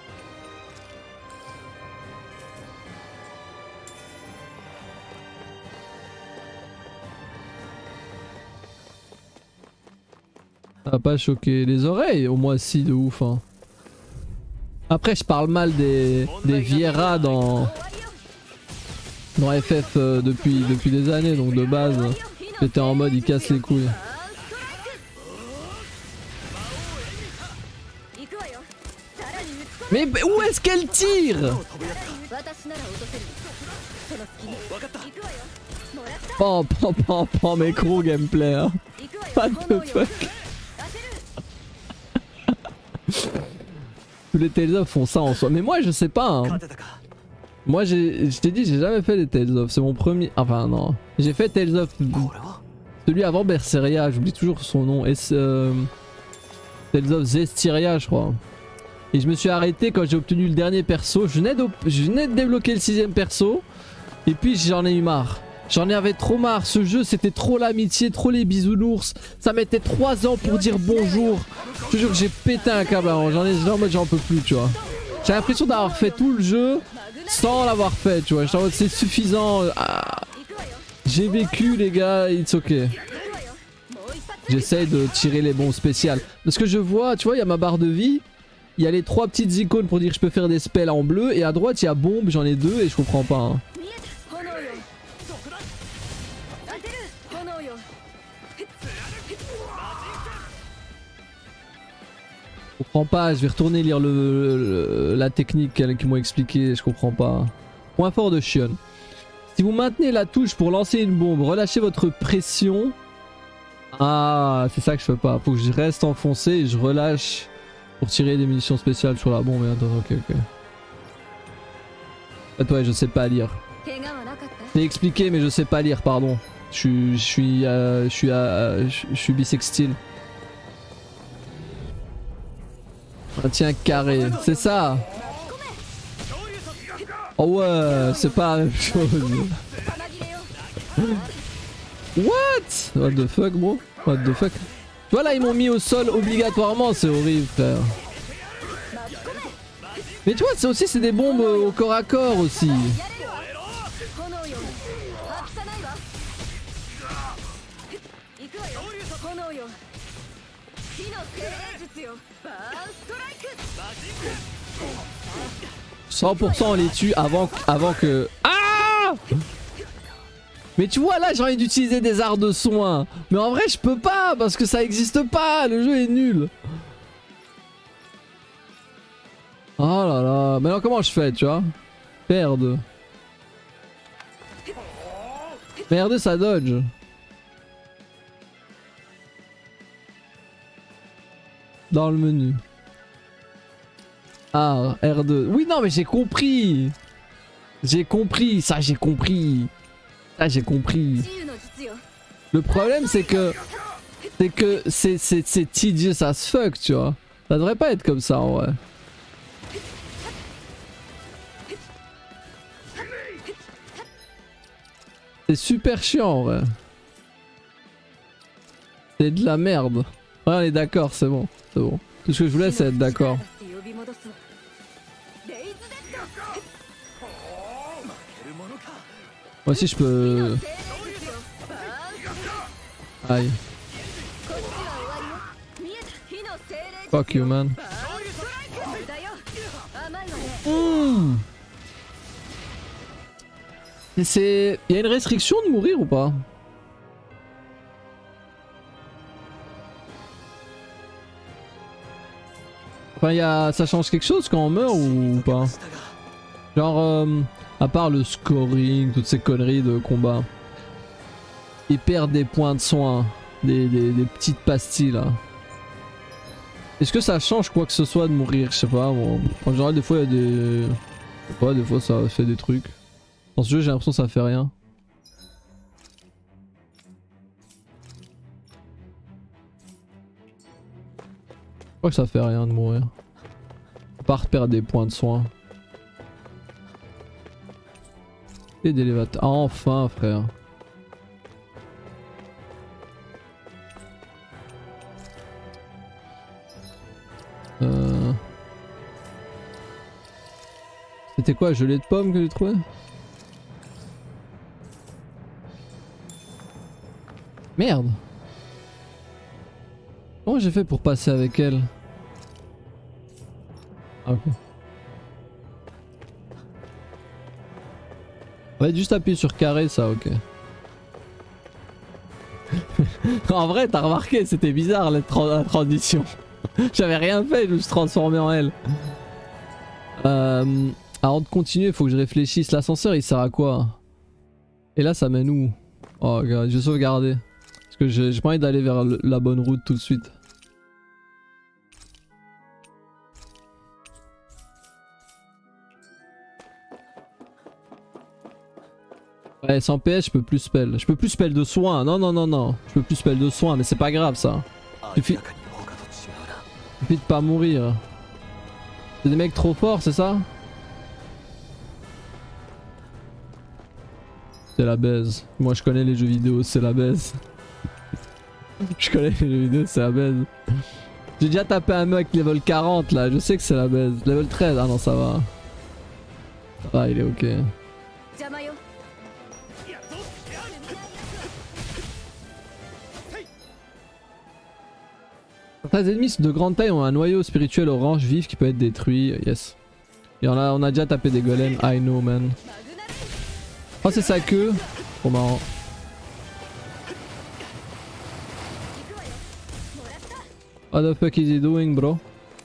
Ça va pas choquer. Les oreilles au moins si de ouf. Hein. Après je parle mal des Viera dans FF depuis des années donc de base j'étais en mode il casse les couilles. Mais où est-ce qu'elle tire? Pan mais gros gameplay hein. What the fuck. Tous les Tales of font ça en soi. Mais moi je sais pas hein. Moi je t'ai dit j'ai jamais fait des Tales of. C'est mon premier... Enfin non. J'ai fait Tales of... Celui avant Berseria, j'oublie toujours son nom. Et Tales of Zestiria je crois. Et je me suis arrêté quand j'ai obtenu le dernier perso. Je venais de débloquer le 6ème perso. Et puis j'en ai eu marre. J'en avais trop marre. Ce jeu c'était trop l'amitié, trop les bisounours. Ça mettait 3 ans pour dire bonjour. Je te jure que j'ai pété un câble avant. En mode j'en peux plus tu vois. J'ai l'impression d'avoir fait tout le jeu sans l'avoir fait tu vois. C'est suffisant. J'ai vécu les gars, it's ok. J'essaye de tirer les bons spéciales. Parce que je vois, tu vois il y a ma barre de vie. Il y a les 3 petites icônes pour dire que je peux faire des spells en bleu. Et à droite il y a bombe, j'en ai 2 et je comprends pas. Hein. Je comprends pas, je vais retourner lire la technique qu'ils m'ont expliqué, je comprends pas. Point fort de Shion. Si vous maintenez la touche pour lancer une bombe, relâchez votre pression. Ah, c'est ça que je fais pas. Faut que je reste enfoncé et je relâche pour tirer des munitions spéciales sur la bombe. Attends, ok. Attends, ouais, je sais pas lire. J'ai expliqué mais je sais pas lire, pardon. Je suis bisextile. Un tien carré, c'est ça. Oh ouais, c'est pas la même chose. What the fuck bro? What the fuck? Tu vois là ils m'ont mis au sol obligatoirement, c'est horrible frère. Mais tu vois c'est aussi c'est des bombes au corps à corps aussi. « 100% on les tue avant que... Ah ! Mais tu vois là j'ai envie d'utiliser des arts de soin. Mais en vrai je peux pas parce que ça existe pas. Le jeu est nul. Oh là là. Maintenant comment je fais tu vois? Perdre. Merde ça dodge. Dans le menu. Ah, R2. Oui, non, mais j'ai compris. J'ai compris. Ça, j'ai compris. Ça, j'ai compris. Le problème, c'est que... C'est tedious as fuck, tu vois. Ça devrait pas être comme ça, en vrai. C'est super chiant, en vrai. C'est de la merde. Ouais, on est d'accord, c'est bon. C'est bon. Tout ce que je voulais, c'est être d'accord. Moi aussi, je peux. Aïe. Fuck you, man. C'est. Y'a une restriction de mourir ou pas? Enfin, ça change quelque chose quand on meurt ou pas? Genre, à part le scoring, toutes ces conneries de combat. Ils perdent des points de soin, des petites pastilles là. Est-ce que ça change quoi que ce soit de mourir? Je sais pas, bon. En général, des fois il y a des. Je sais pas, des fois ça fait des trucs. Dans ce jeu, j'ai l'impression que ça fait rien. Je crois que ça fait rien de mourir. À part perdre des points de soin. Et d'élévateur. Ah, enfin, frère. C'était quoi, gelée de pomme que j'ai trouvé? Merde. Comment j'ai fait pour passer avec elle? Ah, ok. On va juste appuyer sur carré, ça, ok. En vrai, t'as remarqué, c'était bizarre la transition. J'avais rien fait, je me suis transformé en elle. Avant de continuer, il faut que je réfléchisse. L'ascenseur, il sert à quoi? Et là, ça mène où? Oh, regarde, je vais sauvegarder. Parce que j'ai pas envie d'aller vers la bonne route tout de suite. Ouais, sans PS, je peux plus spell. Je peux plus spell de soin. Non, non, non, non. Je peux plus spell de soin, mais c'est pas grave ça. Suffit de pas mourir. C'est des mecs trop forts, c'est ça? C'est la baise. Moi je connais les jeux vidéo, c'est la baise. Je connais les jeux vidéo, c'est la baise. J'ai déjà tapé un mec level 40 là, je sais que c'est la baise. Level 13, ah non ça va. Ça va, il est ok. Certains ennemis de grande taille ont un noyau spirituel orange vif qui peut être détruit. Yes. Et on a déjà tapé des golems. I know man. Oh c'est sa queue. Trop marrant. What the fuck is he doing bro?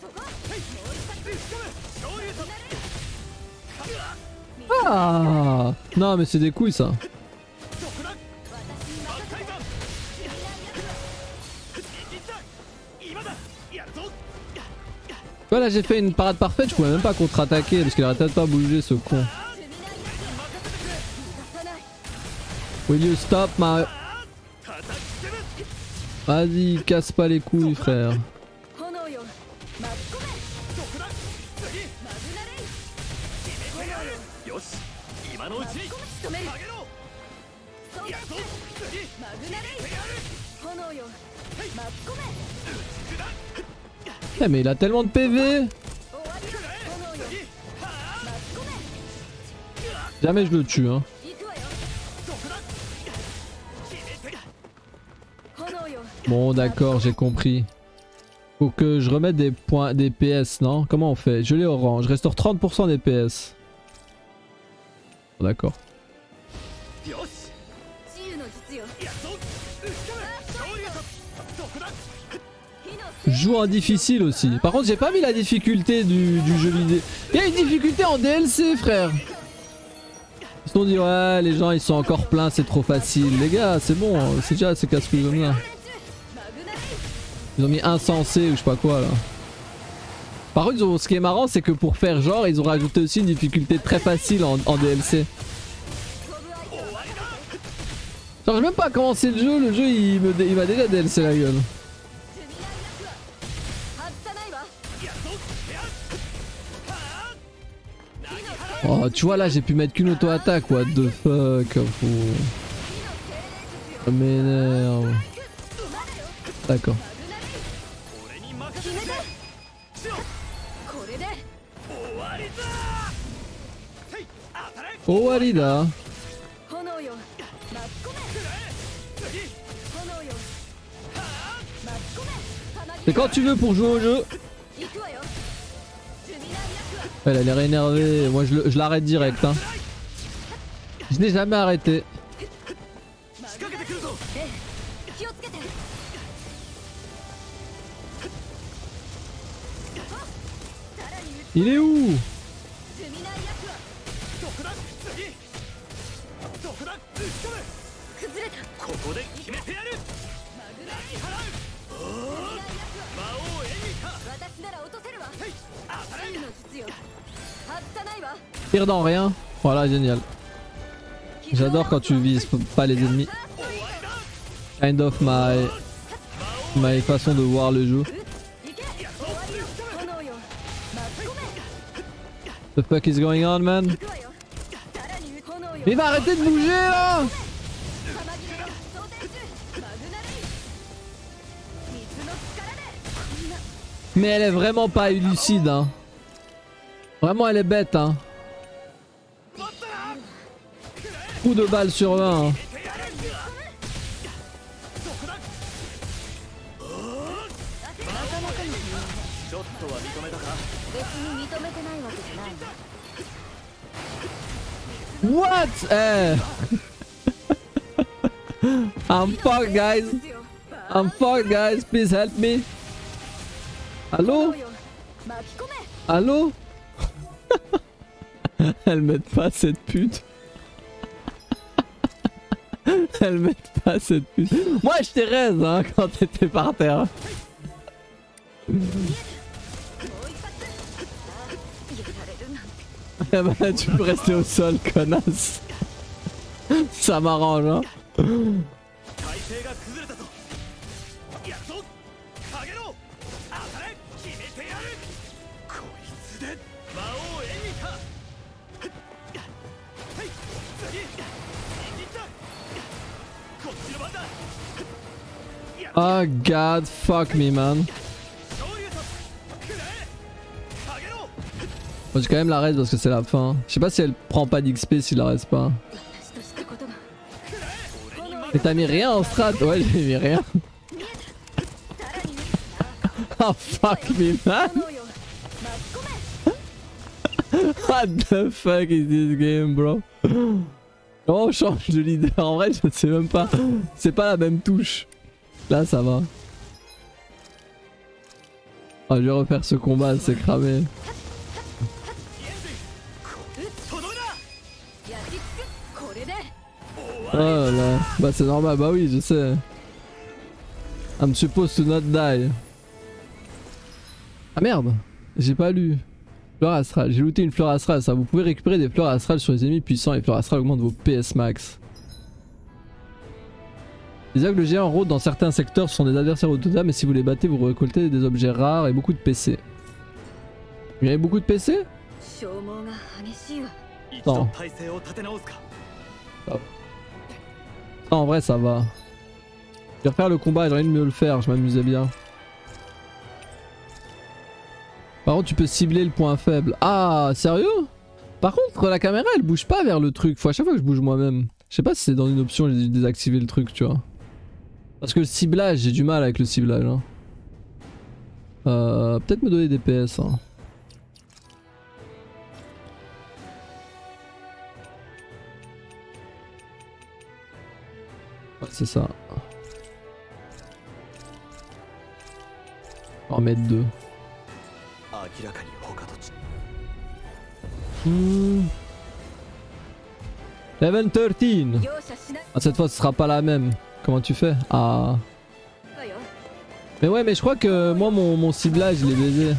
Ah non mais c'est des couilles ça. Voilà, j'ai fait une parade parfaite, je pouvais même pas contre-attaquer parce qu'il aurait peut-être pas bougé ce con. Will you stop my... Vas-y, casse pas les couilles frère. Eh mais il a tellement de PV. Jamais je le tue hein. Bon d'accord, j'ai compris. Faut que je remette des points, des PS, non? Comment on fait? Je l'ai orange, je restaure 30% des PS. Bon, d'accord. Je joue en difficile aussi. Par contre j'ai pas mis la difficulté du jeu vidéo. Il y a une difficulté en DLC frère. Ils se sont dit ouais les gens ils sont encore pleins, c'est trop facile. Les gars c'est bon, c'est déjà c'est casse-couilles comme ça. Ils ont mis insensé ou je sais pas quoi là. Par contre ce qui est marrant c'est que pour faire genre ils ont rajouté aussi une difficulté très facile en DLC. Genre j'ai même pas commencé le jeu il m'a déjà DLC la gueule. Oh tu vois là j'ai pu mettre qu'une auto-attaque, what the fuck. Ça m'énerve. D'accord. これで Owarida. 炎よ巻き込め炎よ巻き込め C'est quand tu veux pour jouer au jeu. 行くわよジュミナイ役は Elle a l'air énervée. Moi je l'arrête direct. Hein. Je n'ai jamais arrêté. 気をつけて Il est où? ジュミナイ役は崩れたここで決めてやるマグナイ払うジュミナイ役は魔王エミカ私なら落とせるわ真の術よ外さないわ Pire dans rien. Voilà, génial. J'adore quand tu vises pas les ennemis. Kind of my façon de voir le jeu. The fuck is going on, man? Mais il va arrêter de bouger là! Mais elle est vraiment pas lucide, hein. Vraiment, elle est bête, hein. Coup de balle sur 20. Hein. What? Eh. I'm fucked, guys. I'm fucked, guys. Please help me. Allô? Allô? Elle m'aide pas cette pute. Elle m'aide pas cette pute. Moi je t'ai raise hein, quand t'étais par terre. Eh ben, tu peux rester au sol, connasse. Ça m'arrange hein. Oh god, fuck me man. Bon, j'ai quand même la reste parce que c'est la fin. Je sais pas si elle prend pas d'XP si la reste pas. Mais t'as mis rien en strat? Ouais, j'ai mis rien. Oh fuck me man. What the fuck is this game bro? Comment on change de leader? En vrai je sais même pas. C'est pas la même touche. Là ça va. Oh, je vais refaire ce combat, c'est cramé. Oh là, bah c'est normal, bah oui je sais. I'm supposed to not die. Ah merde, j'ai pas lu. Fleur astrale, j'ai looté une fleur astrale, ça vous pouvez récupérer des fleurs astrales sur les ennemis puissants et les fleurs astrales augmentent vos PS max. Les aigles géants rôdent dans certains secteurs, ce sont des adversaires au total, mais si vous les battez vous récoltez des objets rares et beaucoup de PC. Il y avait beaucoup de PC? Non. Non, en vrai ça va. Je vais refaire le combat, j'ai envie de mieux le faire, je m'amusais bien. Par contre tu peux cibler le point faible. Ah sérieux? Par contre la caméra elle bouge pas vers le truc, faut à chaque fois que je bouge moi-même. Je sais pas si c'est dans une option, j'ai dû désactiver le truc tu vois. Parce que le ciblage, j'ai du mal avec le ciblage hein. Peut-être me donner des PS hein. Ouais c'est ça. On va en mettre 2. Level 13. Ah, cette fois ce sera pas la même. Comment tu fais? Ah. Mais ouais mais je crois que moi mon ciblage il est baisé.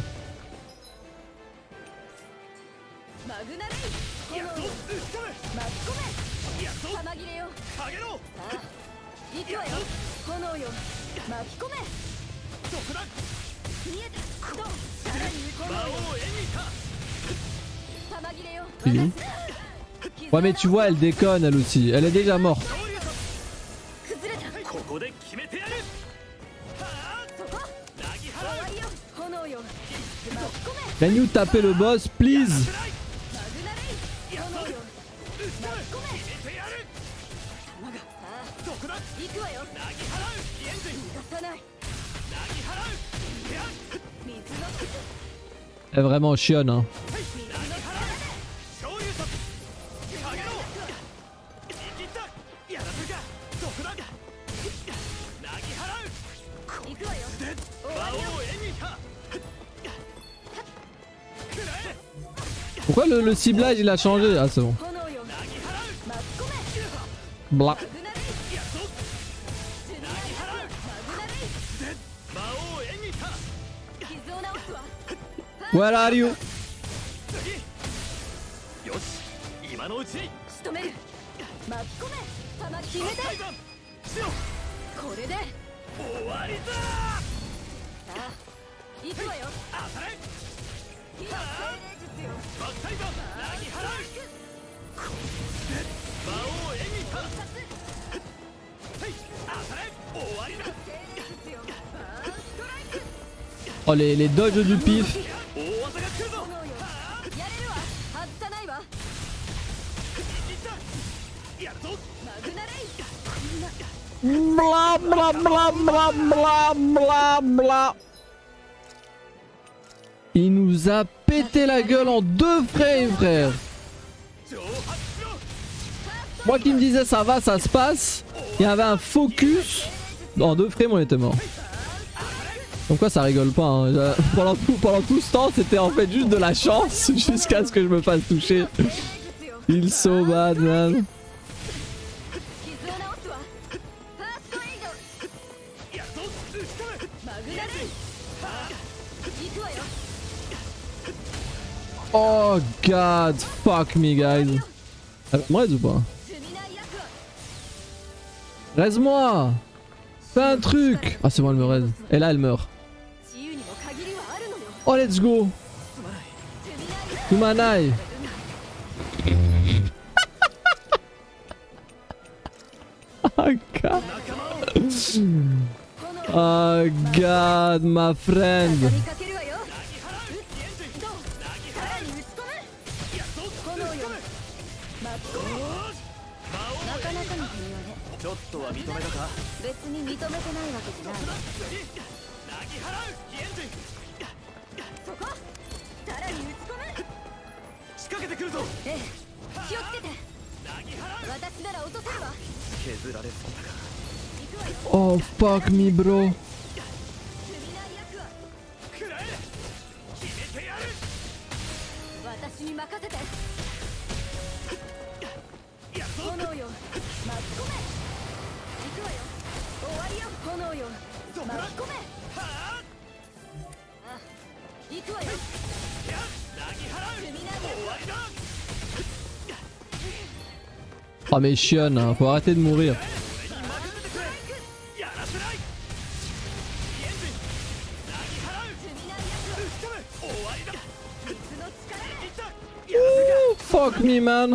Il est où? Ouais mais tu vois elle déconne elle aussi, elle est déjà morte. Can you taper le boss, please? Elle est vraiment chionne, hein. Pourquoi le ciblage il a changé? Ah c'est bon. Blah. Where are you? Oh les dodges du pif. Bla bla bla bla bla bla bla. Il nous a pété la gueule en 2 frames, frère. Moi qui me disais ça va, ça se passe. Il y avait un focus. En 2 frames on était mort. Donc quoi ça rigole pas hein. Pendant tout ce temps c'était en fait juste de la chance jusqu'à ce que je me fasse toucher. Il so bad man. Oh god, fuck me guys. Elle me raise ou pas? Raise-moi. Fais un truc. Ah c'est bon elle me raise. Et là elle meurt. Oh let's go. Kumanai. Oh god. Oh god my friend. Oh fuck me bro. Oh mais chionne, hein, faut arrêter de mourir. Ooh, fuck me man.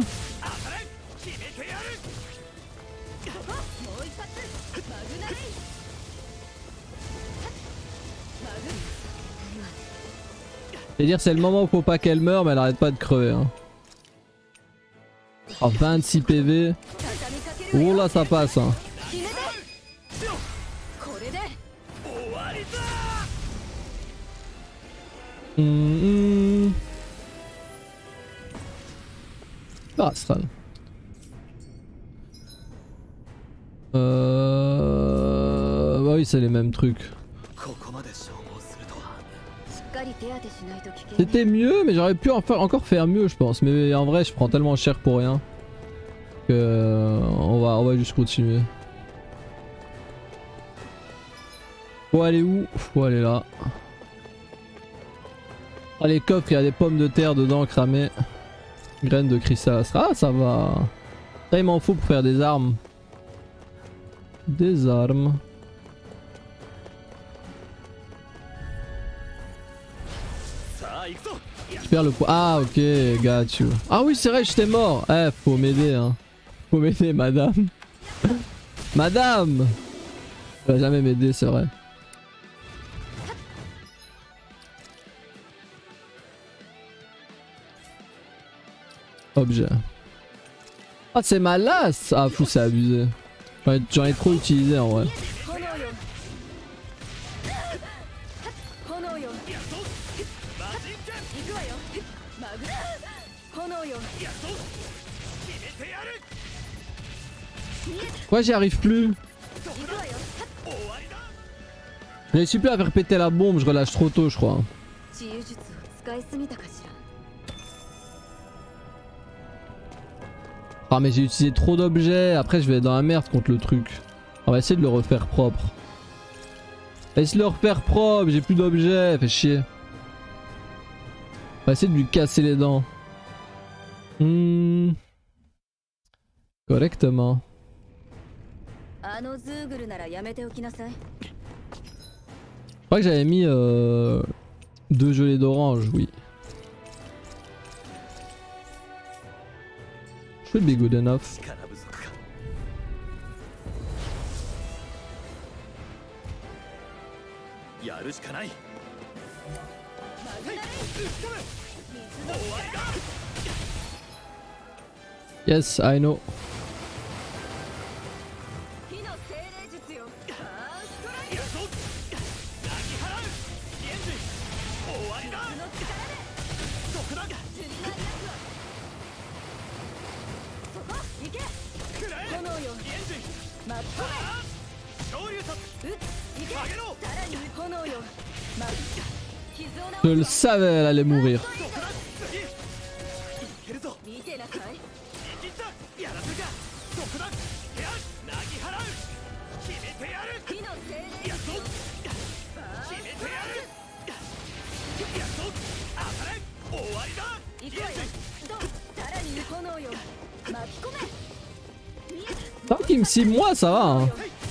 C'est-à-dire c'est le moment où faut pas qu'elle meure mais elle arrête pas de crever hein. Oh 26 PV. Oh là ça passe hein. Ah Astral. Bah oui c'est les mêmes trucs. C'était mieux mais j'aurais pu encore faire mieux je pense. Mais en vrai je prends tellement cher pour rien que on va juste continuer. Faut aller où? Faut aller là. Ah les coffres il y a des pommes de terre dedans cramées. Graines de cristal. Ah ça va. Ça il m'en faut pour faire des armes. Des armes. Je perds le poids. Ah ok, got you. Ah oui c'est vrai j'étais mort. Eh faut m'aider hein. Faut m'aider madame. Madame. Elle va jamais m'aider, c'est vrai. Objet. Ah c'est ma lasse. Ah fou c'est abusé. J'en ai trop utilisé en vrai. Pourquoi j'y arrive plus? Je réussis plus à faire péter la bombe, je relâche trop tôt je crois. Ah mais j'ai utilisé trop d'objets, après je vais être dans la merde contre le truc. On va essayer de le refaire propre. Essaye de le refaire propre, j'ai plus d'objets, fait chier. On va essayer de lui casser les dents. Correctement. Je crois que j'avais mis 2 gelées d'orange, oui. Should be good enough. Yes, I know. Je le savais, elle allait mourir. Tant qu'il me cible moi ça va hein.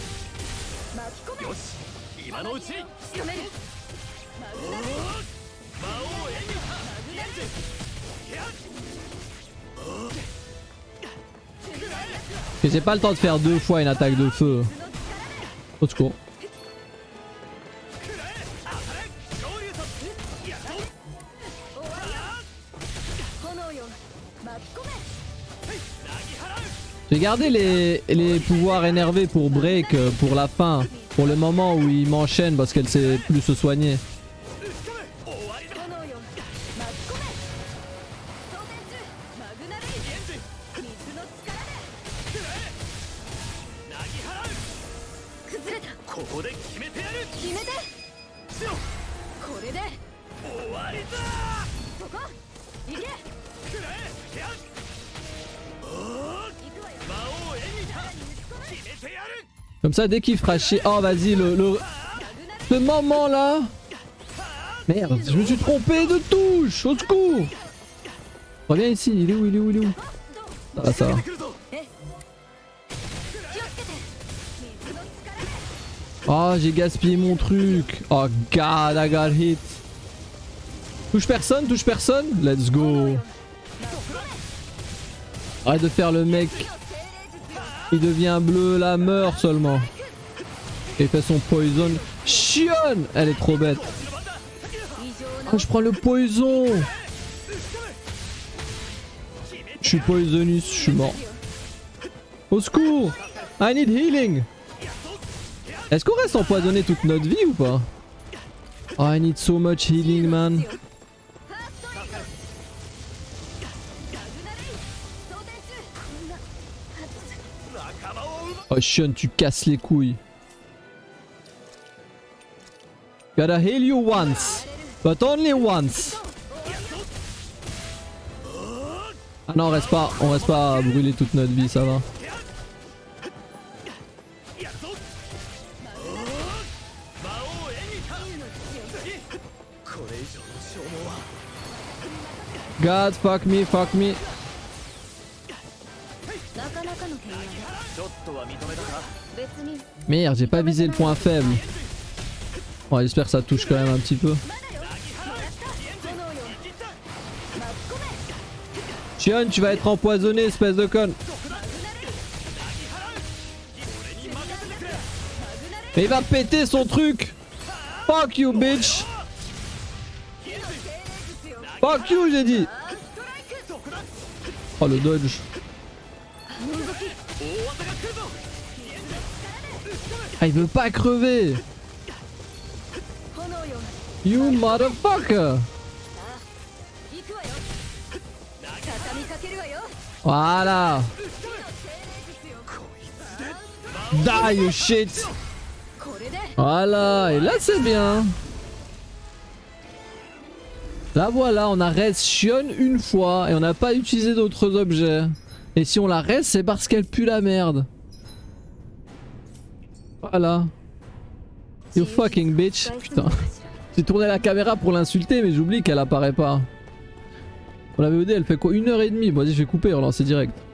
J'ai pas le temps de faire 2 fois une attaque de feu. Au secours. J'ai gardé les pouvoirs énervés pour break pour la fin. Pour le moment où il m'enchaîne parce qu'elle sait plus se soigner. Comme ça dès qu'il fera chier. Oh vas-y ce moment là. Merde je me suis trompé de touche. Au secours. Reviens ici. Il est où Ah ça va. Oh j'ai gaspillé mon truc. Oh god I got hit. Touche personne. Let's go. Arrête de faire le mec. Il devient bleu là, meurt seulement. Et il fait son poison. Chionne. Elle est trop bête. Oh, je prends le poison. Je suis poisonous, je suis mort. Au secours. I need healing. Est-ce qu'on reste empoisonné toute notre vie ou pas? Oh, I need so much healing man. Oh Shun, tu casses les couilles. Gotta heal you once, but only once. Ah non, on reste pas à brûler toute notre vie, ça va. God, fuck me. Merde, j'ai pas visé le point faible. Bon, j'espère que ça touche quand même un petit peu. Shion, tu vas être empoisonné, espèce de conne. Mais il va péter son truc. Fuck you, bitch. Fuck you, j'ai dit. Oh le dodge. Ah il veut pas crever. You motherfucker. Voilà. Die you shit. Voilà, et là c'est bien. Là voilà, on a rest Shion une fois et on n'a pas utilisé d'autres objets. Et si on la reste, c'est parce qu'elle pue la merde. Voilà. You fucking bitch. Putain. J'ai tourné la caméra pour l'insulter mais j'oublie qu'elle apparaît pas. Pour la VOD elle fait quoi, 1h30. Bon vas-y je vais couper, relancer direct.